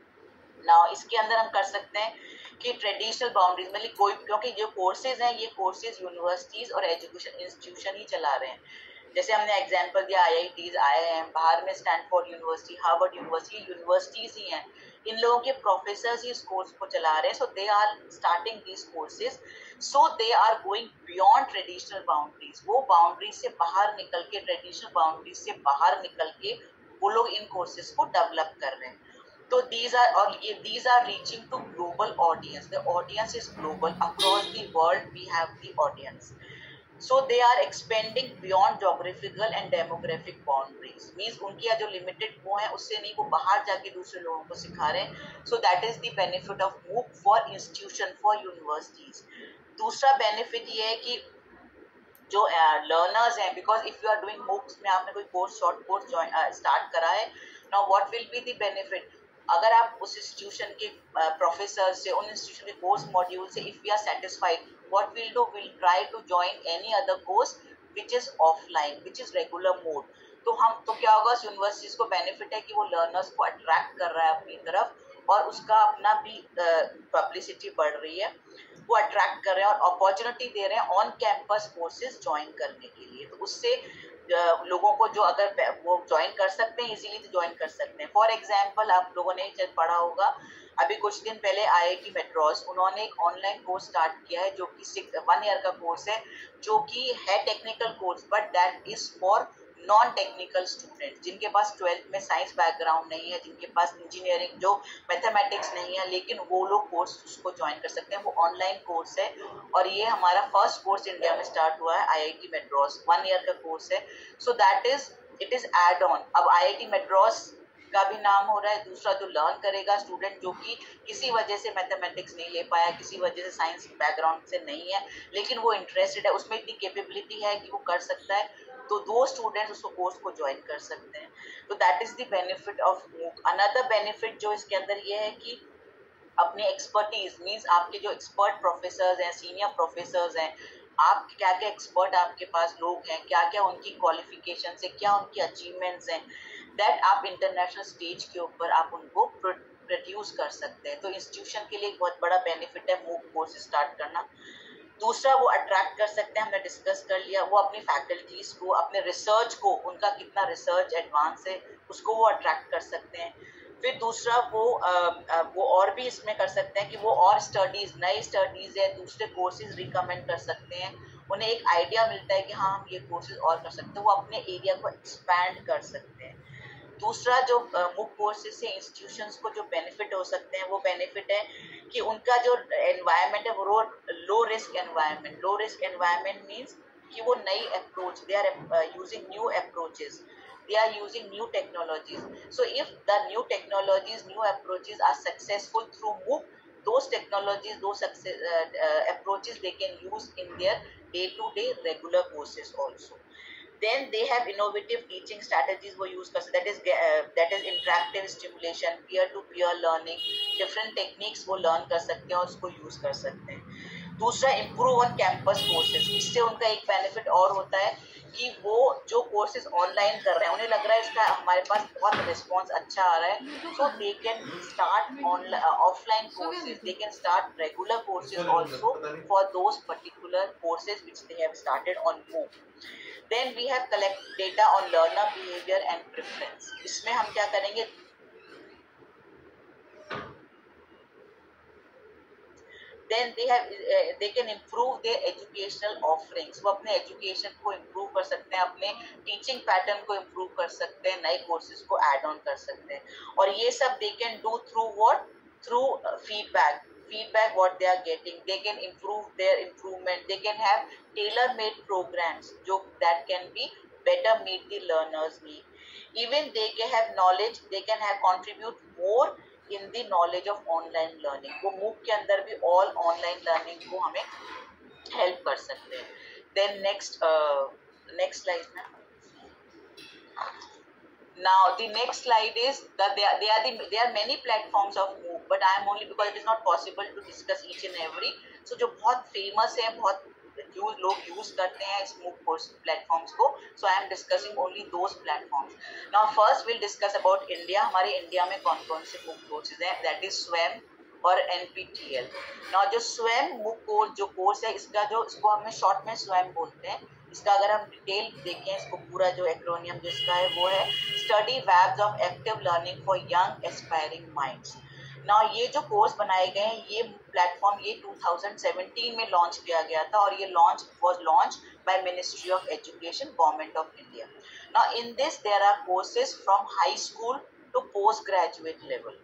नाउ इसके अंदर हम कर सकते हैं कि ट्रेडिशनल बाउंड्रीज मतलब कोई, क्योंकि जो कोर्सेज हैं ये कोर्सेज यूनिवर्सिटीज और एजुकेशन इंस्टीट्यूशन ही चला रहे हैं। जैसे हमने एग्जांपल दिया आईआईटीज आए हैं, बाहर में Stanford university, Harvard university, universities ही हैं, इन लोगों के प्रोफेसर्स ही इस कोर्स को चला रहे हैं। So they are starting these courses, so they are going beyond traditional boundaries, वो बाउंड्रीज से बाहर निकल के, ट्रेडिशनल बाउंड्रीज से बाहर निकल के वो लोग इन कोर्सेज को डेवलप कर रहे हैं। So these are reaching to global audience. The audience is global. Across the world we have the audience. So they are expanding beyond geographical and demographic boundaries. Means उनकी जो limited वो है उससे नहीं, वो बाहर जाके दूसरे लोगों को सिखा रहे हैं. So that is the benefit of MOOC for institution, for universities. दूसरा benefit ये है कि जो learners हैं, because if you are doing MOOCs में आपने कोई कोर्स, शॉर्ट कोर्स स्टार्ट करा है, now what will be the benefit? अगर आप उस इंस्टीट्यूशन के प्रोफेसर से, उन इंस्टीट्यूशन के कोर्स मॉड्यूल से if we are satisfied, what will do, will try to join any other course which is offline, which is regular mode. तो क्या होगा, यूनिवर्सिटीज को बेनिफिट है कि वो लर्नर्स को अट्रैक्ट कर रहा है अपनी तरफ और उसका अपना भी पब्लिसिटी बढ़ रही है, वो अट्रैक्ट कर रहे हैं और अपॉर्चुनिटी दे रहे हैं ऑन कैंपस कोर्सेज ज्वाइन करने के लिए। तो उससे लोगों को जो अगर वो ज्वाइन कर सकते हैं इजीली तो ज्वाइन कर सकते हैं। फॉर एग्जांपल आप लोगों ने पढ़ा होगा अभी कुछ दिन पहले आईआईटी मद्रास उन्होंने एक ऑनलाइन कोर्स स्टार्ट किया है जो कि 1 ईयर का कोर्स है, जो कि है technical course, but that is for non technical student जिनके पास 12th में साइंस बैकग्राउंड नहीं है, जिनके पास इंजीनियरिंग जो मैथमेटिक्स नहीं है, लेकिन वो लोग कोर्स उसको ज्वाइन कर सकते हैं। वो ऑनलाइन कोर्स है और ये हमारा फर्स्ट कोर्स इंडिया में स्टार्ट हुआ है आईआईटी मद्रास, 1 ईयर का कोर्स है। So that is, it is add on. अब आईआईटी मद्रास का भी नाम हो रहा है। दूसरा जो लर्न करेगा स्टूडेंट जो कि किसी वजह से मैथमेटिक्स नहीं ले पाया, किसी वजह से साइंस बैकग्राउंड से नहीं है, लेकिन वो इंटरेस्टेड है, उसमें इतनी कैपेबिलिटी है कि वो कर सकता है, तो दो स्टूडेंट्स उसको कोर्स को ज्वाइन कर सकते हैं। तो that is the benefit of MOOC. Another benefit जो इसके अंदर ये है कि अपने एक्सपर्टीज, मीन्स आपके जो एक्सपर्ट प्रोफेसर्स हैं, सीनियर प्रोफेसर्स हैं, आप क्या क्या एक्सपर्ट आपके पास लोग हैं, क्या क्या उनकी क्वालिफिकेशन है, क्या उनकी अचीवमेंट्स हैं, दैट आप इंटरनेशनल स्टेज के ऊपर आप उनको प्रोड्यूस कर सकते हैं। तो इंस्टीट्यूशन के लिए एक बहुत बड़ा बेनिफिट है मूक कोर्स स्टार्ट करना। दूसरा वो अट्रैक्ट कर सकते हैं, हमने डिस्कस कर लिया, वो अपनी फैकल्टीज को, अपने रिसर्च को, उनका कितना रिसर्च एडवांस है उसको वो अट्रैक्ट कर सकते हैं। फिर दूसरा वो और भी इसमें कर सकते हैं कि वो और स्टडीज, नई स्टडीज है, दूसरे कोर्सेज रिकमेंड कर सकते हैं, उन्हें एक आइडिया मिलता है कि हाँ हम ये कोर्सेज और कर सकते हैं, वो अपने एरिया को एक्सपैंड कर सकते हैं। दूसरा जो मूक कोर्सेज से इंस्टीट्यूशंस को जो बेनिफिट हो सकते हैं वो बेनिफिट है कि उनका जो एनवायरनमेंट है वो low risk environment. Low risk environment means कि वो नई approach, they are using new approaches, they are using new technologies. So if the new technologies, new approaches are successful through MOOC, those technologies, those approaches they can use in their day-to-day regular courses also. Then they have innovative teaching strategies वो use कर सकते हैं, that is interactive stimulation, peer-to-peer learning, different techniques वो learn कर सकते हैं और उसको use कर सकते हैं। दूसरा improve on campus courses, इससे उनका एक benefit और होता है कि वो जो कोर्सेज ऑनलाइन कर रहे हैं उन्हें लग रहा है इसका हमारे पास बहुत रिस्पॉन्स अच्छा आ रहा है, so they can start offline courses, they can start regular courses also for those particular courses which they have started on MOOC. Then we have collect data on learner behavior and preference. इसमें हम क्या करेंगे, then they can improve their educational offerings. वो अपने education को improve कर सकते हैं, अपने टीचिंग पैटर्न को इम्प्रूव कर सकते हैं, नए कोर्सेज को ऐड ऑन कर सकते हैं, और ये सब they can do through what? Through feedback what they are getting. They can improve their improvement. They can have tailor-made programs जो that can be better meet the learners' need. Even they can have knowledge. They can have contribute more in the knowledge of online learning. वो MOOC के अंदर भी all online learning को हमें help कर सकते हैं. Then next slide में. Now the next slide is that there are many platforms of MOOC, but I am only because it is not possible to discuss each and every. So जो बहुत famous है, बहुत लोग use करते हैं इस MOOC course platforms को, so I am discussing only those platforms. Now first we'll discuss about India. हमारे इंडिया में कौन कौन से MOOC कोर्सेज हैं, that is SWAYAM और NPTEL. Now जो SWAYAM MOOC कोर्स जो कोर्स है इसको हमें शॉर्ट में SWAYAM बोलते हैं. इसका अगर हम डिटेल देखें, इसको पूरा जो एक्रोनियम जिसका है वो है study webs of active learning for young aspiring minds. ना ये जो कोर्स बनाए गए हैं, ये प्लेटफॉर्म ये 2017 में लॉन्च किया गया था, और ये was launched by Ministry of Education, Government of India. Now in this there are courses from high school to post graduate level.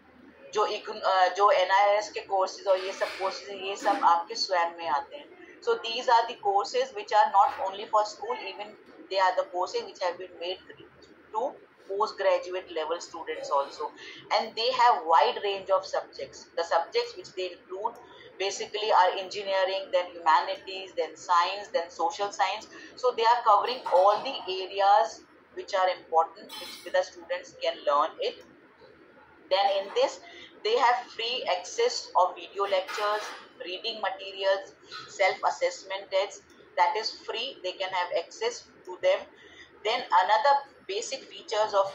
जो NIRS के कोर्सेज और ये सब कोर्सेज ये सब आपके स्वयं में आते हैं. So these are the courses which are not only for school, even they are the courses which have been made to postgraduate level students also, and they have wide range of subjects. The subjects which they include basically are engineering, then humanities, then science, then social science. So they are covering all the areas which are important, which the students can learn it. Then in this they have free access of video lectures, reading materials, self-assessment tests, that is free, they can have access to them. Then another basic features of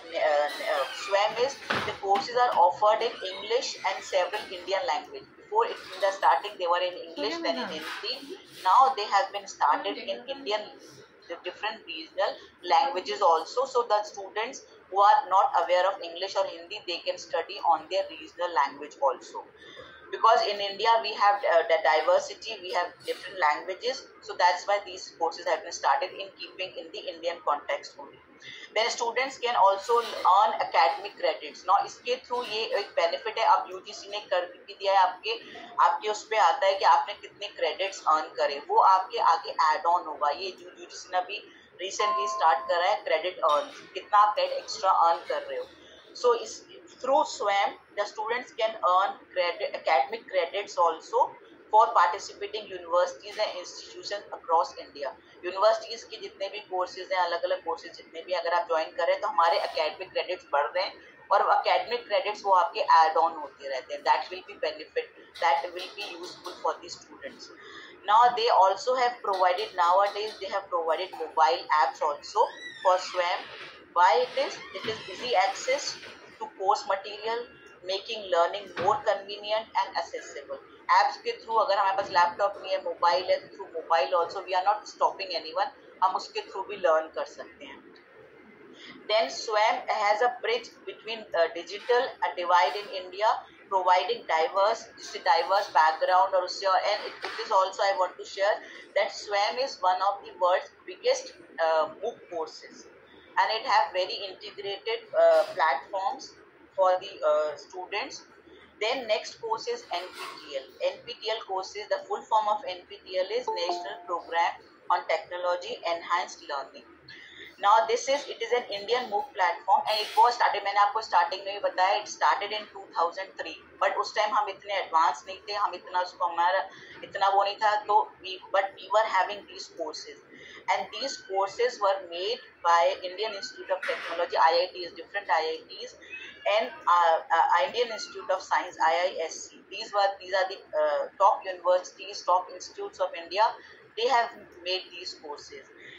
SWAYAM is the courses are offered in English and several Indian languages. Before in the starting they were in English, then in Hindi. Now they have been started in Indian, the different regional languages also, so the students who are not aware of English or Hindi, they can study on their regional language also. Because in India we have the diversity, we have different languages, so that's why these courses have been started in keeping in the Indian context only. Then students can also earn academic credits. Now इसके through ये एक benefit है, अब UGC ने कर भी दिया है, आपके उस पे आता है कि आपने कितने credits earn करे, वो आपके आगे add on होगा. ये UGC ने भी recently start करा है credit earn, कितना आप extra earn कर रहे हो. So through SWAYAM, the students can earn academic credits also for participating universities and institutions across India. Universities के जितने भी courses हैं, अलग-अलग courses जितने भी अगर आप join कर रहे हैं तो हमारे academic credits बढ़ रहे हैं, और academic credits वो आपके add on होते रहते हैं. That will be benefit, that will be useful for the students. Now they also have provided, nowadays they have provided mobile apps also for SWAYAM. Why it is easy access to course material, making learning more convenient and accessible. Apps के through अगर हमारे पास laptop नहीं है, mobile है, through mobile also we are not stopping anyone, हम उसके through भी learn कर सकते हैं. Then SWAYAM has a bridge between digital and divide in India, providing diverse background और उससे, and it is also I want to share that SWAYAM is one of the world's biggest MOOC courses, and it have very integrated platforms for the students. Then next course is NPTEL. NPTEL courses, the full form of NPTEL is National Program on Technology Enhanced Learning. Now it is an Indian MOOC platform, and it was started, मैंने आपको starting में भी बताया, it started in 2003, but उस time हम इतने advanced नहीं थे, हम इतना उसको हमारा इतना वो नहीं था, तो but we were having these courses, and these courses were made by Indian Institute of Technology, IITs, different IITs, and Indian Institute of Science, IISc. These are the top universities, top institutes of India. They have made these courses.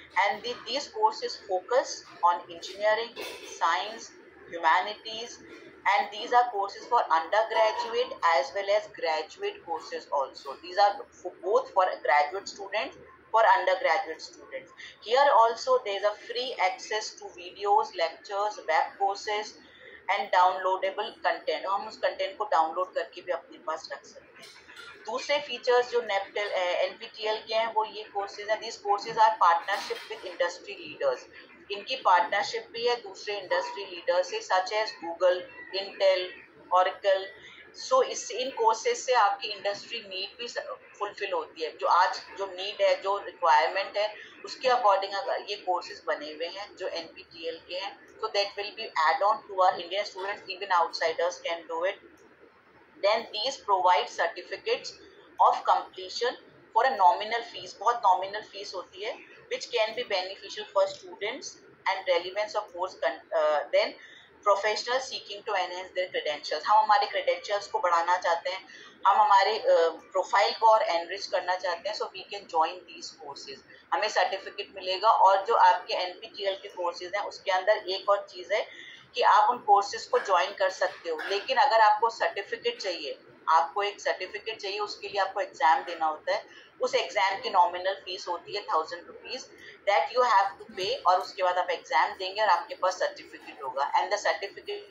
and these courses focus on engineering, science, humanities, and these are courses for undergraduate as well as graduate courses also. These are both for graduate students, for undergraduate students. Here also there is a free access to videos, lectures, web courses and downloadable content. हम उस content को download करके भी अपने पास रख सकते हैं. दूसरे फीचर्स जो NPTEL के हैं वो ये कोर्सेज हैं. These courses are partnership with industry leaders. इनकी पार्टनरशिप भी है दूसरे इंडस्ट्री लीडर से, such as Google, Intel, Oracle. So इससे इन कोर्सेज से आपकी इंडस्ट्री नीड भी फुलफिल होती है. जो आज जो नीड है, जो रिक्वायरमेंट है, उसके अकॉर्डिंग अगर ये कोर्सेज बने हुए हैं जो NPTEL के हैं, so that will be add on to our Indian students. Even outsiders can do it. Then these provide certificates of completion for a nominal fees. बहुत nominal fees होती है, which can be beneficial for students and relevance of course. Then professionals seeking to enhance their credentials. हम हमारे credentials को बढ़ाना चाहते हैं, हम हमारे प्रोफाइल को और एनरिच करना चाहते हैं, so we can join these courses. हमें सर्टिफिकेट मिलेगा. और जो आपके NPTEL के कोर्सेज हैं उसके अंदर एक और चीज़ है कि आप उन कोर्सेज को ज्वाइन कर सकते हो, लेकिन अगर आपको सर्टिफिकेट चाहिए, आपको एक सर्टिफिकेट चाहिए, उसके लिए आपको एग्जाम देना होता है. उस एग्जाम की नॉमिनल फीस होती है 1000 rupees, that you have to pay. और उसके बाद आप एग्जाम देंगे और आपके पास सर्टिफिकेट होगा. एंड द सर्टिफिकेट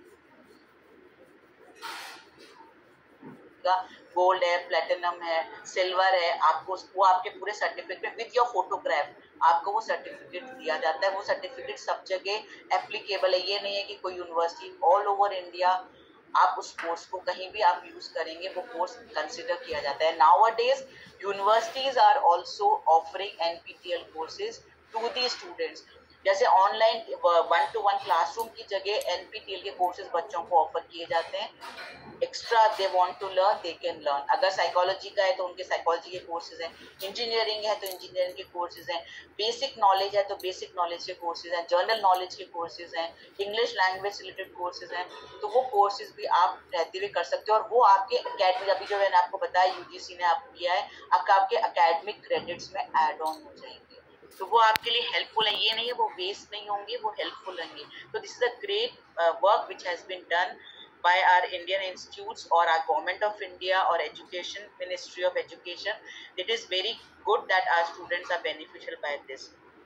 गोल्ड है, प्लेटिनम है, सिल्वर है, आपको वो आपके पूरे सर्टिफिकेट विद योर फोटोग्राफ आपको वो सर्टिफिकेट दिया जाता है. वो सर्टिफिकेट सब जगह एप्लीकेबल है. ये नहीं है कि कोई यूनिवर्सिटी ऑल ओवर इंडिया आप उस कोर्स को कहीं भी आप यूज करेंगे वो कोर्स कंसिडर किया जाता है. Nowadays universities are also offering NPTEL courses to the students. जैसे ऑनलाइन 1-to-1 क्लासरूम की जगह NPTEL के कोर्सेज बच्चों को ऑफर किए जाते हैं. Extra they want to learn, they can learn. अगर साइकोलॉजी का है तो उनके साइकोलॉजी के कोर्सेज हैं, इंजीनियरिंग है तो इंजीनियरिंग के कोर्सेज हैं, बेसिक नॉलेज है तो बेसिक नॉलेज के कोर्सेज हैं, जनरल नॉलेज के कोर्सेज हैं, इंग्लिश लैंग्वेज रिलेटेड कोर्सेज हैं. तो वो कोर्सेज भी आप रहते हुए कर सकते हो. और वो आपके अकेडमिक, अभी जो मैंने आपको बताया UGC ने आपको किया है, आपके अकेडमिक क्रेडिट्स में एड ऑन हो जाएंगे. तो वो आपके लिए हेल्पफुल है. ये नहीं है वो वेस्ट नहीं होंगे, वो हेल्पफुल होंगे. तो this is a great work which has been done by our Indian institutes or our government of India or education ministry of education. It is very good that our students are beneficial by this.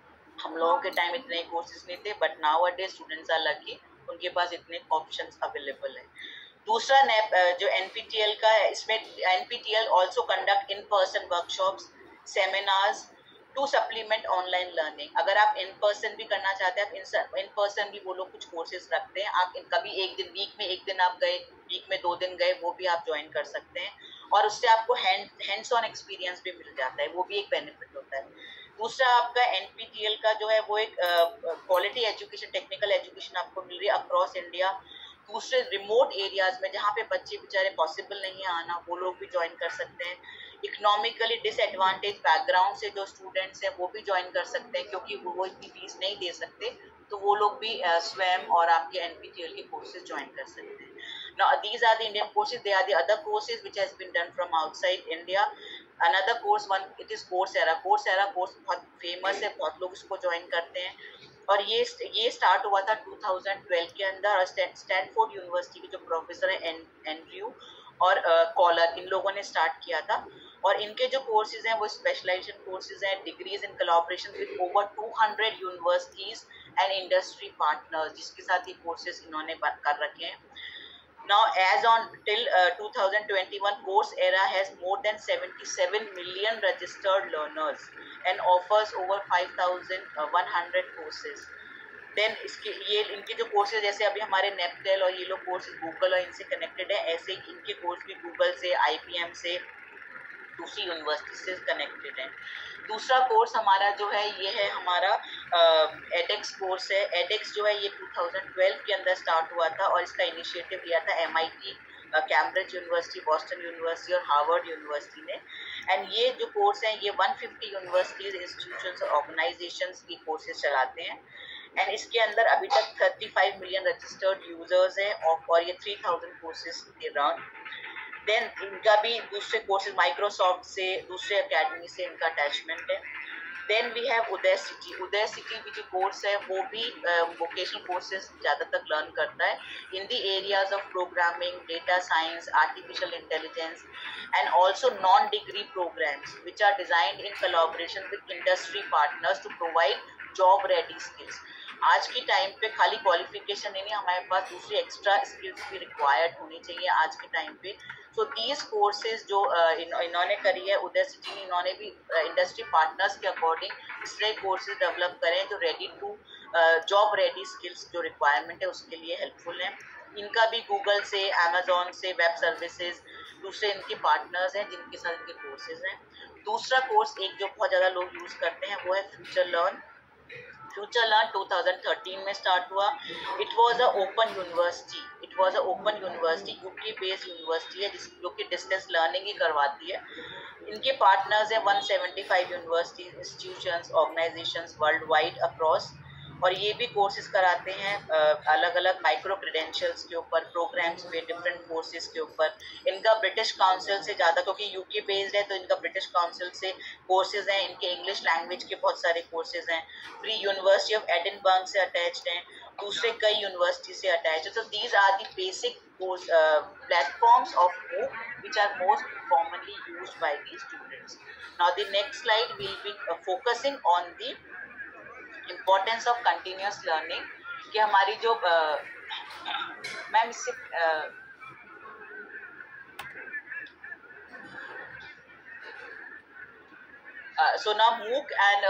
हम लोगों के time इतने courses नहीं थे, but nowadays students are lucky, उनके पास इतने options available है. दूसरा जो NPTEL का है, इसमें NPTEL also conduct in person workshops, seminars to supplement online learning. अगर आप इन पर्सन भी करना चाहते हैं, आप इन पर्सन भी वो लोग कुछ कोर्सेज रखते हैं. आप कभी एक दिन, वीक में एक दिन आप गए, वीक में 2 दिन गए, वो भी आप ज्वाइन कर सकते हैं. और उससे आपको हैंड्स ऑन एक्सपीरियंस भी मिल जाता है, वो भी एक बेनिफिट होता है. दूसरा आपका NPTEL का जो है वो एक क्वालिटी एजुकेशन, टेक्निकल एजुकेशन आपको मिल रही है अक्रॉस इंडिया. दूसरे रिमोट एरियाज में जहाँ पे बच्चे बेचारे पॉसिबल नहीं है आना, वो लोग भी ज्वाइन कर सकते हैं. इकोनॉमिकली डिसएडवांटेज बैकग्राउंड से जो स्टूडेंट्स हैं वो भी ज्वाइन कर सकते हैं, क्योंकि वो इतनी फीस नहीं दे सकते, तो वो लोग भी स्वयं और आपके NPTEL के कोर्सेज ज्वाइन कर सकते हैं. Now these are the Indian courses. They are the other courses which has been done from outside India. Another course, one it is Coursera. Coursera course बहुत फेमस है, बहुत लोग इसको ज्वाइन करते हैं. और ये स्टार्ट हुआ था 2012 के अंदर. और स्टैनफोर्ड यूनिवर्सिटी के जो प्रोफेसर है एंड्रयू और कॉलर, इन लोगों ने स्टार्ट किया था. और इनके जो कोर्सेज हैं वो स्पेशलाइजेशन कोर्सेज हैं, degrees in collaboration with over 200 universities and industry partners, जिसके साथ ये कोर्सेज इन्होंने कर रखे हैं. Now, as on till 2021, Coursera has more than 77 million registered learners and offers over 5,100 courses. Then इनके जो कोर्सेज, जैसे अभी हमारे नेपटेल और ये लोग कोर्सेज गूगल और इनसे कनेक्टेड है, ऐसे ही इनके कोर्स भी गूगल से, IBM से, दूसरी यूनिवर्सिटी से कनेक्टेड है. दूसरा कोर्स हमारा जो है ये है हमारा एडेक्स कोर्स है. एडेक्स जो है ये 2012 के अंदर स्टार्ट हुआ था और इसका इनिशिएटिव लिया था MIT, Cambridge university, Boston university और हार्वर्ड यूनिवर्सिटी ने. एंड ये जो कोर्स हैं ये 150 यूनिवर्सिटीज, इंस्टीट्यूशंस और ऑर्गेनाइजेशंस की कोर्सेज चलाते हैं. एंड इसके अंदर अभी तक 35 मिलियन रजिस्टर्ड यूजर्स हैं और ये 3000 कोर्सेज दे रन. देन इनका भी दूसरे कोर्सेज माइक्रोसॉफ्ट से, दूसरे अकेडमी से इनका अटैचमेंट है. Then we have Udacity भी जो कोर्स है वो भी वोकेशनल कोर्सेज ज़्यादा तक लर्न करता है in the areas of programming, data science, artificial intelligence and also non-degree programs which are designed in collaboration with industry partners to provide job ready skills. आज की टाइम पे खाली क्वालिफिकेशन नहीं, हमारे पास दूसरी एक्स्ट्रा स्किल्स भी रिक्वायर्ड होनी चाहिए आज के टाइम पे. सो दीज कोर्सेज जो इन्होंने करी है उदय सिटी ने, इन्होंने भी इंडस्ट्री पार्टनर्स के अकॉर्डिंग इस तरह कोर्सेज डेवलप करें जो ready to job ready skills जो रिक्वायरमेंट है उसके लिए हेल्पफुल है. इनका भी गूगल से, अमेजोन से, वेब सर्विसेज दूसरे इनके पार्टनर्स हैं जिनके साथ इनके कोर्सेज हैं. दूसरा कोर्स एक जो बहुत ज़्यादा लोग यूज़ करते हैं वो है फ्यूचर लर्न. 2013 में स्टार्ट हुआ. It was a open university, UK based university है जो कि डिस्टेंस लर्निंग ही करवाती है. इनके पार्टनर्स हैं 175 university institutions, organisations world wide across. और ये भी कोर्सेज कराते हैं अलग अलग माइक्रो क्रेडेंशियल्स के ऊपर, प्रोग्राम्स पे, डिफरेंट कोर्सेज के ऊपर. इनका ब्रिटिश काउंसिल से ज़्यादा, क्योंकि यूके बेस्ड है तो इनका ब्रिटिश काउंसिल से कोर्सेज हैं. इनके इंग्लिश लैंग्वेज के बहुत सारे कोर्सेज हैं. फ्री यूनिवर्सिटी ऑफ एडिनबर्ग से अटैच्ड हैं, दूसरे कई यूनिवर्सिटी से अटैच्ड है. So these are the basic platforms of MOOC which are most commonly used by the students. Now the next slide will be focusing on the importance of continuous learning. कि हमारी जो ma'am इससे सो ना मूक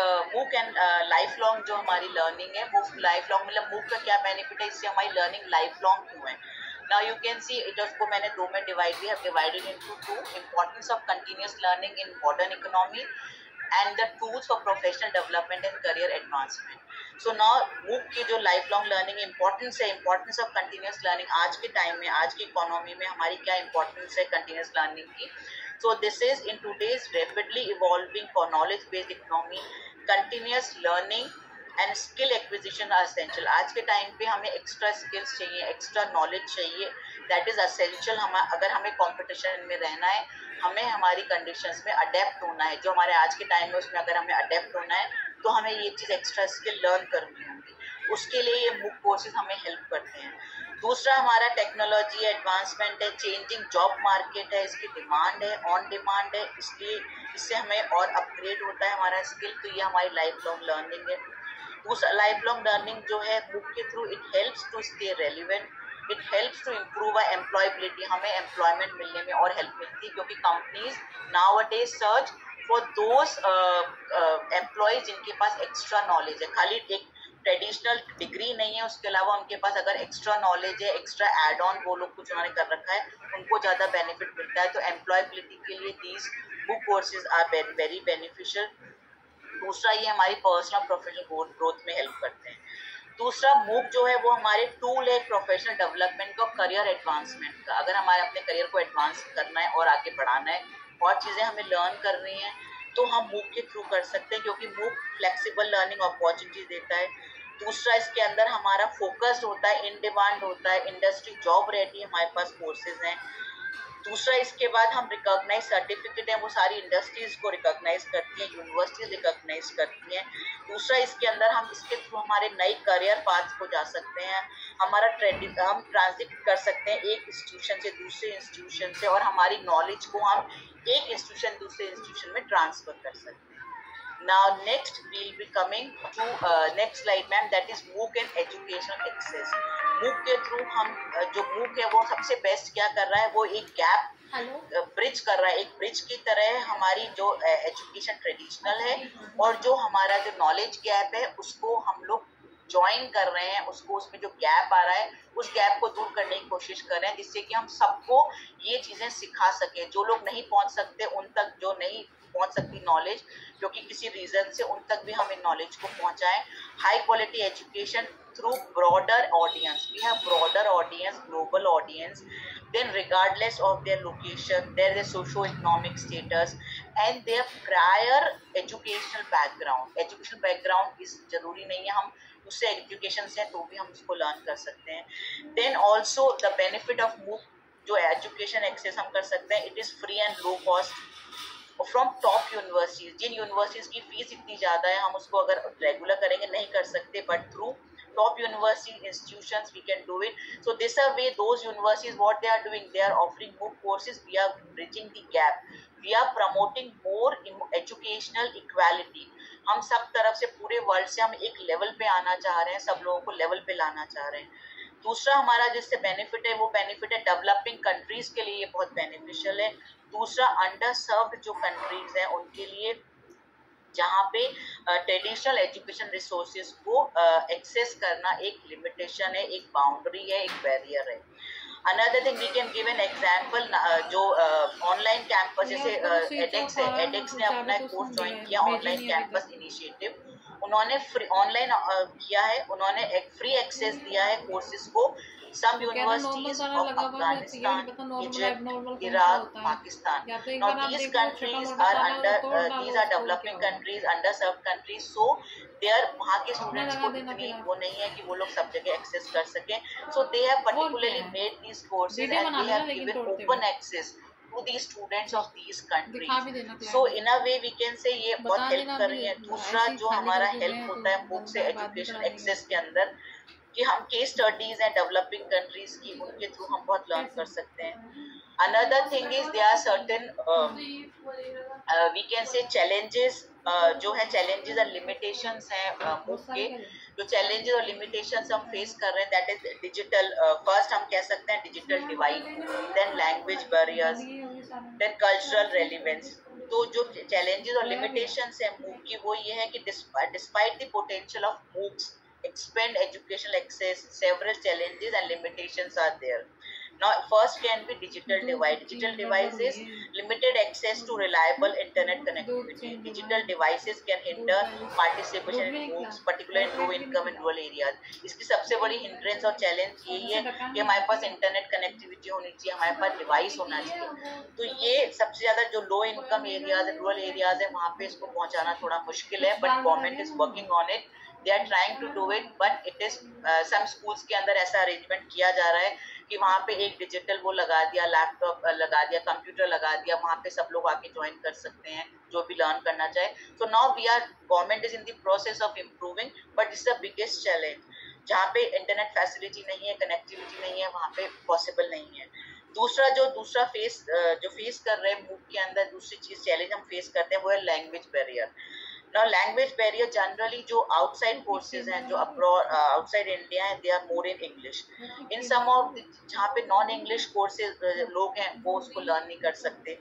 and life long जो हमारी learning है वो लाइफ लॉन्ग, मतलब मूक का क्या बेनिफिट है, इससे हमारी लर्निंग लाइफ लॉन्ग क्यों है. Now you can see it उसको मैंने दो में we have divided into two. Importance of continuous learning in modern economy and the tools for professional development and career advancement. So now MOOC की जो life long learning importance है, importance of continuous learning आज के time में, आज की economy में हमारी क्या इम्पोर्टेंस है कंटिन्यूस लर्निंग की. So this is in today's rapidly evolving for knowledge based economy, continuous learning and skill acquisition are essential. आज के टाइम पे हमें एक्स्ट्रा स्किल्स चाहिए, एक्स्ट्रा नॉलेज चाहिए, दैट इज़ एसेंशियल. हम अगर हमें कंपटीशन में रहना है, हमें हमारी कंडीशंस में अडेप्ट होना है, जो हमारे आज के टाइम में उसमें अगर हमें अडेप्ट होना है तो हमें ये चीज़ एक्स्ट्रा स्किल लर्न करनी होगी. उसके लिए ये MOOC कोर्सेज हमें हेल्प करते हैं. दूसरा हमारा टेक्नोलॉजी एडवांसमेंट है, चेंजिंग जॉब मार्केट है, इसकी डिमांड है, ऑन डिमांड है, इसलिए इससे हमें और अपग्रेड होता है हमारा स्किल. तो ये हमारी लाइफ लॉन्ग लर्निंग है. दूसरा लाइफ लॉन्ग लर्निंग जो है MOOC के through it helps to stay relevant, it helps to improve employability. हमें एम्प्लॉयमेंट मिलने में और हेल्प मिलती है क्योंकि companies nowadays search for those employees जिनके पास एक्स्ट्रा नॉलेज है. खाली एक ट्रेडिशनल डिग्री नहीं है, उसके अलावा उनके पास अगर एक्स्ट्रा नॉलेज है, एक्स्ट्रा एड ऑन वो लोग कुछ उन्होंने कर रखा है, उनको ज़्यादा बेनिफिट मिलता है. तो एम्प्लॉयबिलिटी के लिए these MOOC courses are very beneficial. दूसरा ये हमारी पर्सनल प्रोफेशनल ग्रोथ में हेल्प करते हैं. दूसरा MOOC जो है वो हमारे टूल है प्रोफेशनल डेवलपमेंट का, करियर एडवांसमेंट का. अगर हमारे अपने करियर को एडवांस करना है और आगे बढ़ाना है और चीज़ें हमें लर्न करनी है तो हम MOOC के थ्रू कर सकते हैं क्योंकि MOOC फ्लेक्सिबल लर्निंग अपॉर्चुनिटी देता है. दूसरा इसके अंदर हमारा फोकस्ड होता है, इन डिमांड होता है, इंडस्ट्री जॉब रेडी हमारे पास कोर्सेज हैं. दूसरा इसके बाद हम रिकॉग्नाइज सर्टिफिकेट हैं वो सारी इंडस्ट्रीज को रिकॉग्नाइज करती हैं, यूनिवर्सिटीज रिकॉग्नाइज करती हैं. दूसरा इसके अंदर हम इसके थ्रू हमारे नए करियर पाथ को जा सकते हैं, हमारा हम ट्रांजिट कर सकते हैं एक इंस्टीट्यूशन से दूसरे इंस्टीट्यूशन से, और हमारी नॉलेज को हम एक इंस्टीट्यूशन दूसरे इंस्टीट्यूशन में ट्रांसफर कर सकते हैं. Now next we will be coming to next slide ma'am, that is MOOC and educational access. MOOC के थ्रू हम जो MOOC है वो सबसे बेस्ट क्या कर रहा है, वो एक गैप ब्रिज कर रहा है. एक ब्रिज की तरह हमारी जो एजुकेशन ट्रेडिशनल है और जो हमारा जो नॉलेज गैप है उसको हम लोग ज्वाइन कर रहे हैं, उसको उसमें जो गैप आ रहा है उस गैप को दूर करने की कोशिश कर रहे हैं जिससे कि हम सबको ये चीज़ें सिखा सकें. जो लोग नहीं पहुंच सकते उन तक, जो नहीं पहुंच सकती नॉलेज क्योंकि किसी रीजन से, उन तक भी हम इन नॉलेज को पहुंचाएं. High quality education through broader audience. We have broader audience, global audience. Then regardless of their location, their socio-economic status and their prior educational background. Educational background इस जरूरी नहीं है, हम उससे एजुकेशन से तो भी हम उसको लर्न कर सकते हैं. Then also the benefit of MOOC जो एजुकेशन एक्सेस हम कर सकते हैं, it is free and low cost. From top universities, जिन यूनिवर्सिटीज की फीस इतनी ज़्यादा है हम उसको अगर रेगुलर करेंगे नहीं कर सकते, but through top university institutions we can do it. So this a way those universities what they are doing, they are offering more courses, we are bridging the gap, we are promoting more educational equality. हम सब तरफ से पूरे world से हम एक level पे आना चाह रहे हैं, सब लोगों को लेवल पे लाना चाह रहे हैं। दूसरा हमारा जिससे बेनिफिट है वो बेनिफिट है डेवलपिंग कंट्रीज के लिए ये बहुत बेनिफिशियल है। दूसरा अंडर सर्व्ड जो कंट्रीज हैं उनके लिए जहाँ पे ट्रेडिशनल एजुकेशन रिसोर्सेज को एक्सेस करना एक लिमिटेशन है, एक बाउंड्री है, एक बैरियर है। Another thing we can give an example, जो ऑनलाइन कैंपस जैसे एडेक्स है, एडेक्स ने अपना कोर्स ज्वाइन किया ऑनलाइन कैंपस इनिशिएटिव, उन्होंने फ्री ऑनलाइन किया है, उन्होंने एक फ्री एक्सेस दिया है कोर्सेज को। Some universities of Afghanistan, Egypt, Iraq, Pakistan. Now these countries are under, these are developing countries, underserved countries. So their वहाँ के students को इतनी वो नहीं है कि वो लोग सब जगह access कर सकें. So they have particularly made these courses and they have given open access to the students of these countries. So in a way we can say ये बहुत help कर रही है। दूसरा जो हमारा help होता है book से education access के अंदर, कि हम केस स्टडीज हैं डेवलपिंग कंट्रीज की, उनके थ्रू हम बहुत लर्न कर सकते हैं। Another thing is there are certain we can say challenges, जो है चैलेंजेस और लिमिटेशंस हैं बुक के। जो चैलेंजेस और लिमिटेशंस हम फेस कर रहे हैं दैट इज डिजिटल, फर्स्ट हम कह सकते हैं digital divide, then language barriers, then cultural relevance. तो जो चैलेंजेस और लिमिटेशंस हैं मूक की वो ये है कि despite the potential of MOOCs expand educational access, several challenges and limitations are there. Now first can be digital divide. Digital devices, limited access to reliable internet connectivity. Digital devices can hinder participation in MOOCs, particularly in low income and rural areas. इसकी सबसे बड़ी hindrance और challenge यही है कि हमारे पास internet connectivity होनी चाहिए, हमारे पास device होना चाहिए। तो ये सबसे ज़्यादा जो low income areas and rural areas है वहाँ पे इसको पहुँचाना थोड़ा मुश्किल है, but government is working on it. They are trying to do it, but it is some schools के अंदर ऐसा अरेंजमेंट किया जा रहा है कि वहाँ पे एक डिजिटल वो लगा दिया, लैपटॉप लगा दिया, कंप्यूटर लगा दिया, वहाँ पे सब लोग आके ज्वाइन कर सकते हैं जो भी लर्न करना चाहे। So now we are, government is in the process of improving, but it's the biggest challenge. जहाँ पे इंटरनेट फैसिलिटी नहीं है, कनेक्टिविटी नहीं है, वहाँ पे पॉसिबल नहीं है। दूसरा फेस कर रहे हैं मूक के अंदर, दूसरी चीज चैलेंज हम फेस करते हैं वो है language barrier. Now language barrier generally जो outside courses हैं, जो abroad outside India हैं, they are more in English. In some of जहाँ पे non English courses लोग हैं वो उसको learn नहीं कर सकते।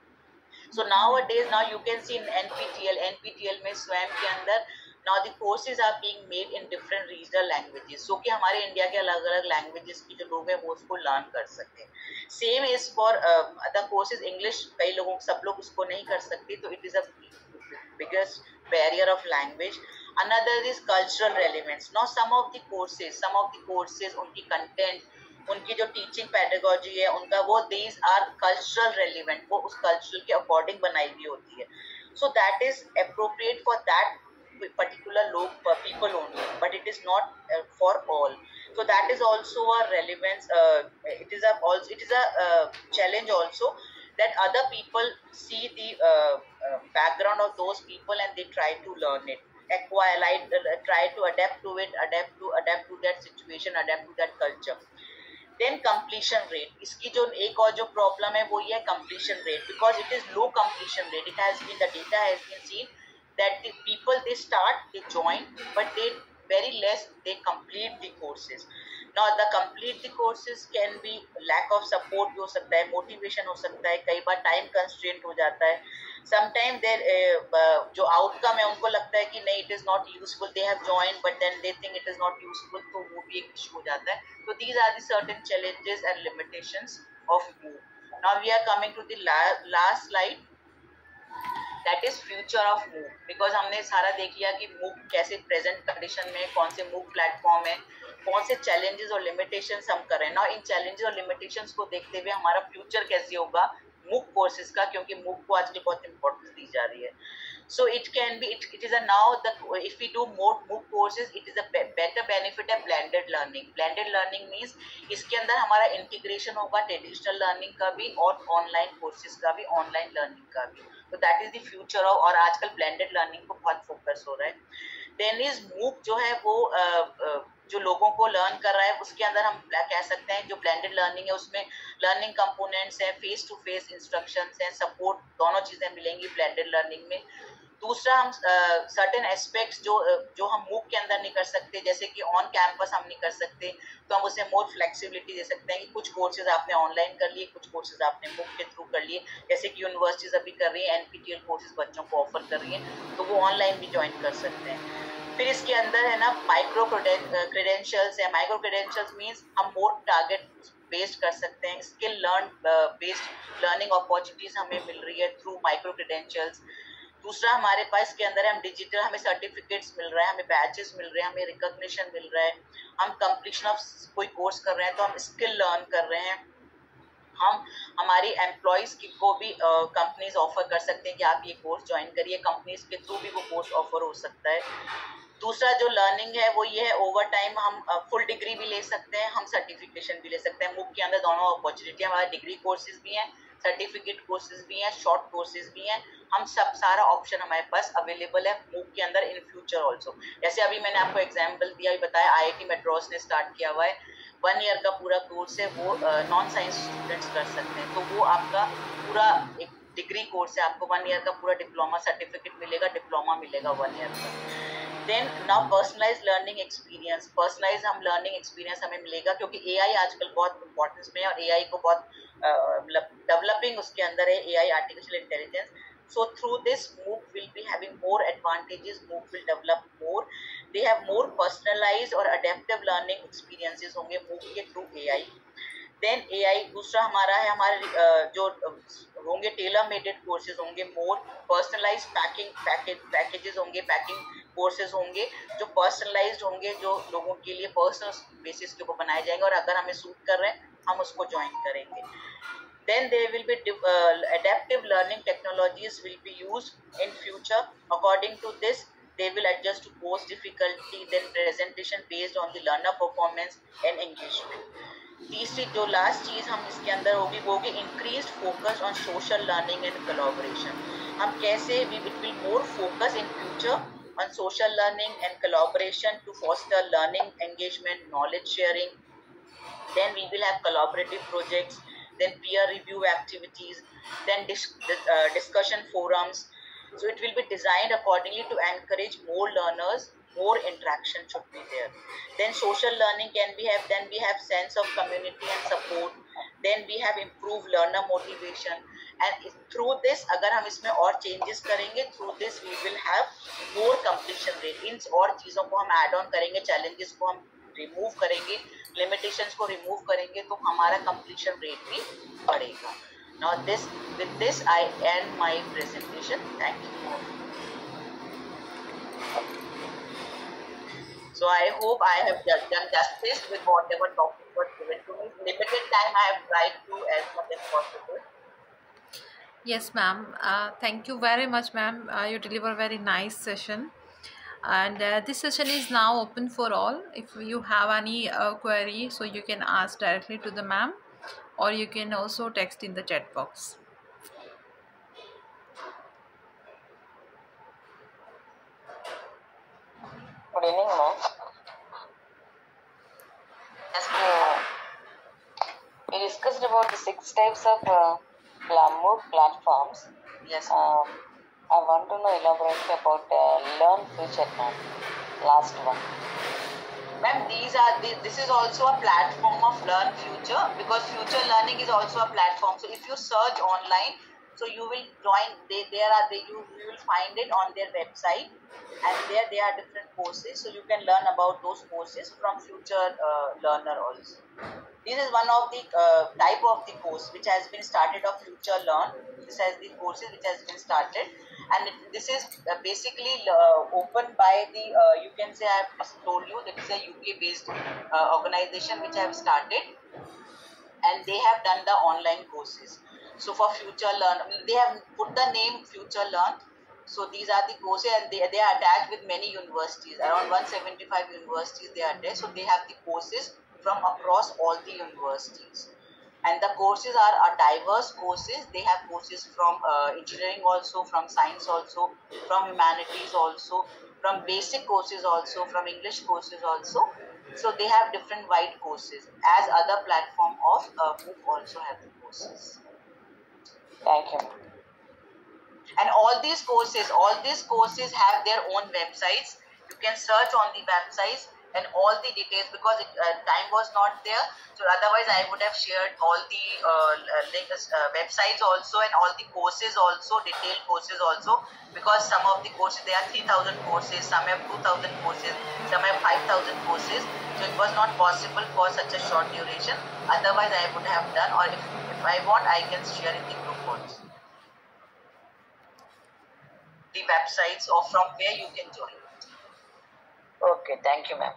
So nowadays now you can see in NPTEL में स्वयं के अंदर now the courses are being made in different regional languages, so कि हमारे इंडिया के अलग अलग languages की जो लोग हैं वो उसको learn कर सकते हैं। Same is for the courses English, कई लोगों सब लोग उसको नहीं कर सकते, तो it is a biggest barrier of language. Another is cultural relevance. Now some of the courses उनकी content, उनकी जो teaching pedagogy है उनका वो these are cultural relevant, वो उस cultural के according बनाई हुई होती है, so that is appropriate for that particular people only, but it is not for all. So that is also a relevance, it is a challenge also, that other people see the background of those people and they try to learn it, acquire, try to adapt to it, adapt to that situation, adapt to that culture. Then completion rate, इसकी जो एक और जो problem है वो ये है completion rate, because it is low completion rate. It has been, the data has been seen that the people they start, they join, but they very less they complete the courses. Now the complete the courses can be lack of support भी हो सकता है, motivation हो सकता है, कई बार time constraint हो जाता है, sometimes their जो outcome है उनको लगता है कि नहीं it is not useful, they have joined but then they think it is not useful, तो वो भी एक issue हो जाता है। So these are the certain challenges and limitations of MOOC. Now we are coming to the last slide, that is future of MOOC, because हमने सारा देख लिया कि MOOC कैसे present condition में, कौन से MOOC platform है, कौन से challenges और limitations हम कर रहे हैं। Now इन challenges और limitations को देखते हुए हमारा future कैसे होगा MOOC courses का, क्योंकि MOOC को आजकल बहुत importance दी जा रही है। So it can be, it is a now the, if we do more MOOC courses, it is a better benefit of blended learning. Blended learning means इसके अंदर हमारा इंटीग्रेशन होगा ट्रेडिशनल लर्निंग का भी और ऑनलाइन कोर्सेज का भी, online learning का भी. तो that is the future of, और आजकल ब्लेंडेड लर्निंग को बहुत फोकस हो रहा है. देन इज MOOC जो है वो जो लोगों को लर्न कर रहा है, उसके अंदर हम कह सकते हैं जो ब्लेंडेड लर्निंग है उसमें लर्निंग कंपोनेंट्स हैं, फेस टू फेस इंस्ट्रक्शंस हैं, सपोर्ट, दोनों चीजें मिलेंगी ब्लेंडेड लर्निंग में. दूसरा, हम सर्टेन एस्पेक्ट्स जो हम MOOC के अंदर नहीं कर सकते, जैसे कि ऑन कैंपस हम नहीं कर सकते, तो हम उसे मोर फ्लेक्सिबिलिटी दे सकते हैं कि कुछ कोर्सेज आपने ऑनलाइन कर लिए, कुछ कोर्सेज आपने MOOC के थ्रू कर लिए. जैसे कि यूनिवर्सिटीज अभी कर रही है NPTEL कोर्सेज बच्चों को ऑफर कर रही है, तो वो ऑनलाइन भी ज्वाइन कर सकते हैं. फिर इसके अंदर है ना माइक्रो क्रेडेंशियल्स है. माइक्रो क्रेडेंशियल्स मीन्स हम मोर टारगेट बेस्ड कर सकते हैं, skill learn based learning opportunities हमें मिल रही है थ्रू माइक्रो क्रेडेंशियल्स. दूसरा, हमारे पास के अंदर हम डिजिटल, हमें सर्टिफिकेट्स मिल रहा है, हमें बैचेस मिल रहे हैं, हमें रिकॉग्निशन मिल रहा है. हम कंप्लीशन ऑफ कोई कोर्स कर रहे हैं तो हम स्किल लर्न कर रहे हैं. हम हमारी एम्प्लॉयज को भी कंपनीज ऑफर कर सकते हैं कि आप ये कोर्स ज्वाइन करिए, कंपनीज के थ्रू भी वो कोर्स ऑफर हो सकता है. दूसरा जो लर्निंग है वो ये है, ओवर टाइम हम फुल डिग्री भी ले सकते हैं, हम सर्टिफिकेशन भी ले सकते हैं. MOOC के अंदर दोनों अपॉर्चुनिटी, हमारे डिग्री कोर्सेज भी हैं, सर्टिफिकेट कोर्सेज भी हैं, शॉर्ट कोर्सेज भी हैं. हम सब सारा ऑप्शन हमारे पास अवेलेबल है MOOC के अंदर इन फ्यूचर ऑल्सो. जैसे अभी मैंने आपको एग्जाम्पल दिया, बताया IIT मद्रास ने स्टार्ट किया हुआ है, 1 ईयर का पूरा कोर्स है, वो नॉन साइंस स्टूडेंट्स कर सकते हैं. तो वो आपका पूरा एक डिग्री कोर्स है, आपको 1 ईयर का पूरा डिप्लोमा सर्टिफिकेट मिलेगा, डिप्लोमा मिलेगा 1 ईयर का. Then now personalize learning experience. Personalize हम लर्निंग एक्सपीरियंस हमें मिलेगा, क्योंकि AI आजकल बहुत इंपॉर्टेंस में है और AI को बहुत डेवलपिंग उसके अंदर है, AI artificial intelligence. So through this, MOOC will be having more advantages. MOOC will develop more. They have more personalized और adaptive learning experiences होंगे MOOC के through AI. Then AI दूसरा हमारा है, हमारे जो होंगे टेलर मेडेड कोर्सेज होंगे, मोर पर्सनलाइज्ड पैकेजेस होंगे, पैकिंग कोर्सेज होंगे जो पर्सनलाइज्ड होंगे, जो लोगों के लिए पर्सनल बेसिस के ऊपर बनाए जाएंगे, और अगर हमें सूट कर रहे हैं हम उसको ज्वाइन करेंगे. Then there will be adaptive learning technologies will be used in future. According to this, they will adjust to course difficulty, then presentation based on the learner performance and engagement. तीसरी जो last चीज हम इसके अंदर होगी वो होगी increased focus on social learning and collaboration. हम कैसे it will more focus in future on social learning and collaboration to foster learning, engagement, knowledge sharing. Then we will have collaborative projects, then peer review activities, then discussion forums. So it will be designed accordingly to encourage more learners, more interaction should be there. Then social learning can be have, then we have sense of community and support, then we have improved learner motivation, and through this अगर हम इसमें और changes करेंगे, through this we will have more completion rate. इन और चीज़ों को हम add on करेंगे, challenges को हम रिमूव करेंगे, लिमिटेशंस को रिमूव करेंगे, तो हमारा कंप्लीशन रेट भी बढ़ेगा. Now with this I end my presentation. Thank you. So I hope I have done justice with whatever topic was given to me. Limited time I have tried to as much as possible. Yes, ma'am. Thank you very much, ma'am. You deliver a very nice session. And this session is now open for all. If you have any query, so you can ask directly to the ma'am, or you can also text in the chat box. Good evening, ma'am. Yes, we discussed about the 6 types of MOOC platforms. Yes. I want to know elaborately about Learn Future, ma'am. Last one. Ma'am, this is also a platform of Learn Future, because future learning is also a platform. So if you search online, so you will join. You will find it on their website, and there are different courses. So you can learn about those courses from future learner also. This is one of the type of the course which has been started of Future Learn. This has the courses which has been started, and this is basically opened by the you can say, I have told you that is a UK based organization which have started, and they have done the online courses. So for Future Learn, they have put the name Future Learn. So these are the courses, and they are attached with many universities. Around 175 universities they are attached. So they have the courses from across all the universities. And the courses are diverse courses. They have courses from engineering also, from science also, from humanities also, from basic courses also, from English courses also. So they have different wide courses, as other platform of MOOC also have the courses. Thank you. And all these courses have their own websites. You can search on the websites and all the details, because time was not there. So otherwise I would have shared all the websites also, and all the courses also, detailed courses also, because some of the courses, there are 3,000 courses, some have 2,000 courses, some have 5,000 courses. So it was not possible for such a short duration. Otherwise I would have done, or if I want, I can share in the group also the websites or from where you can join. Okay, thank you, ma'am.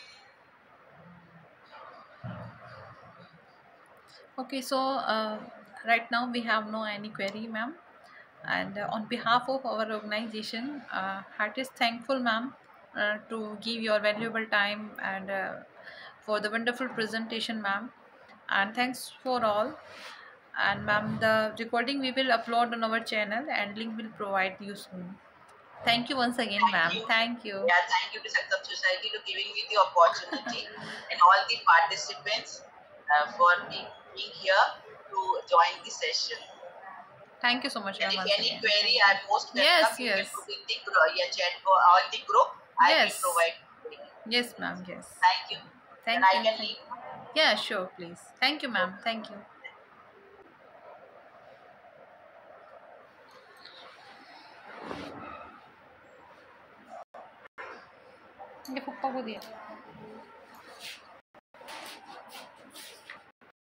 Okay, so right now we have no any query, ma'am. And on behalf of our organization, Heart is thankful, ma'am, to give your valuable time and for the wonderful presentation, ma'am. And thanks for all. And ma'am, the recording we will upload on our channel, and link will provide you soon. Thank you once again, Thank ma'am. you. Thank you. Yeah, thank you to Satyam Society to giving me the opportunity and all the participants for being here to join the session. Thank you so much, And ma'am. if Once any again. query, Thank I'm most you. welcome. Yes, You can yes. put in the chat or the group. I will Yes. provide query. Yes, ma'am. Yes. Thank you. Thank And I you. can leave. Yeah, sure, please. Thank you, ma'am. Thank you. ये फुप्पा को दिया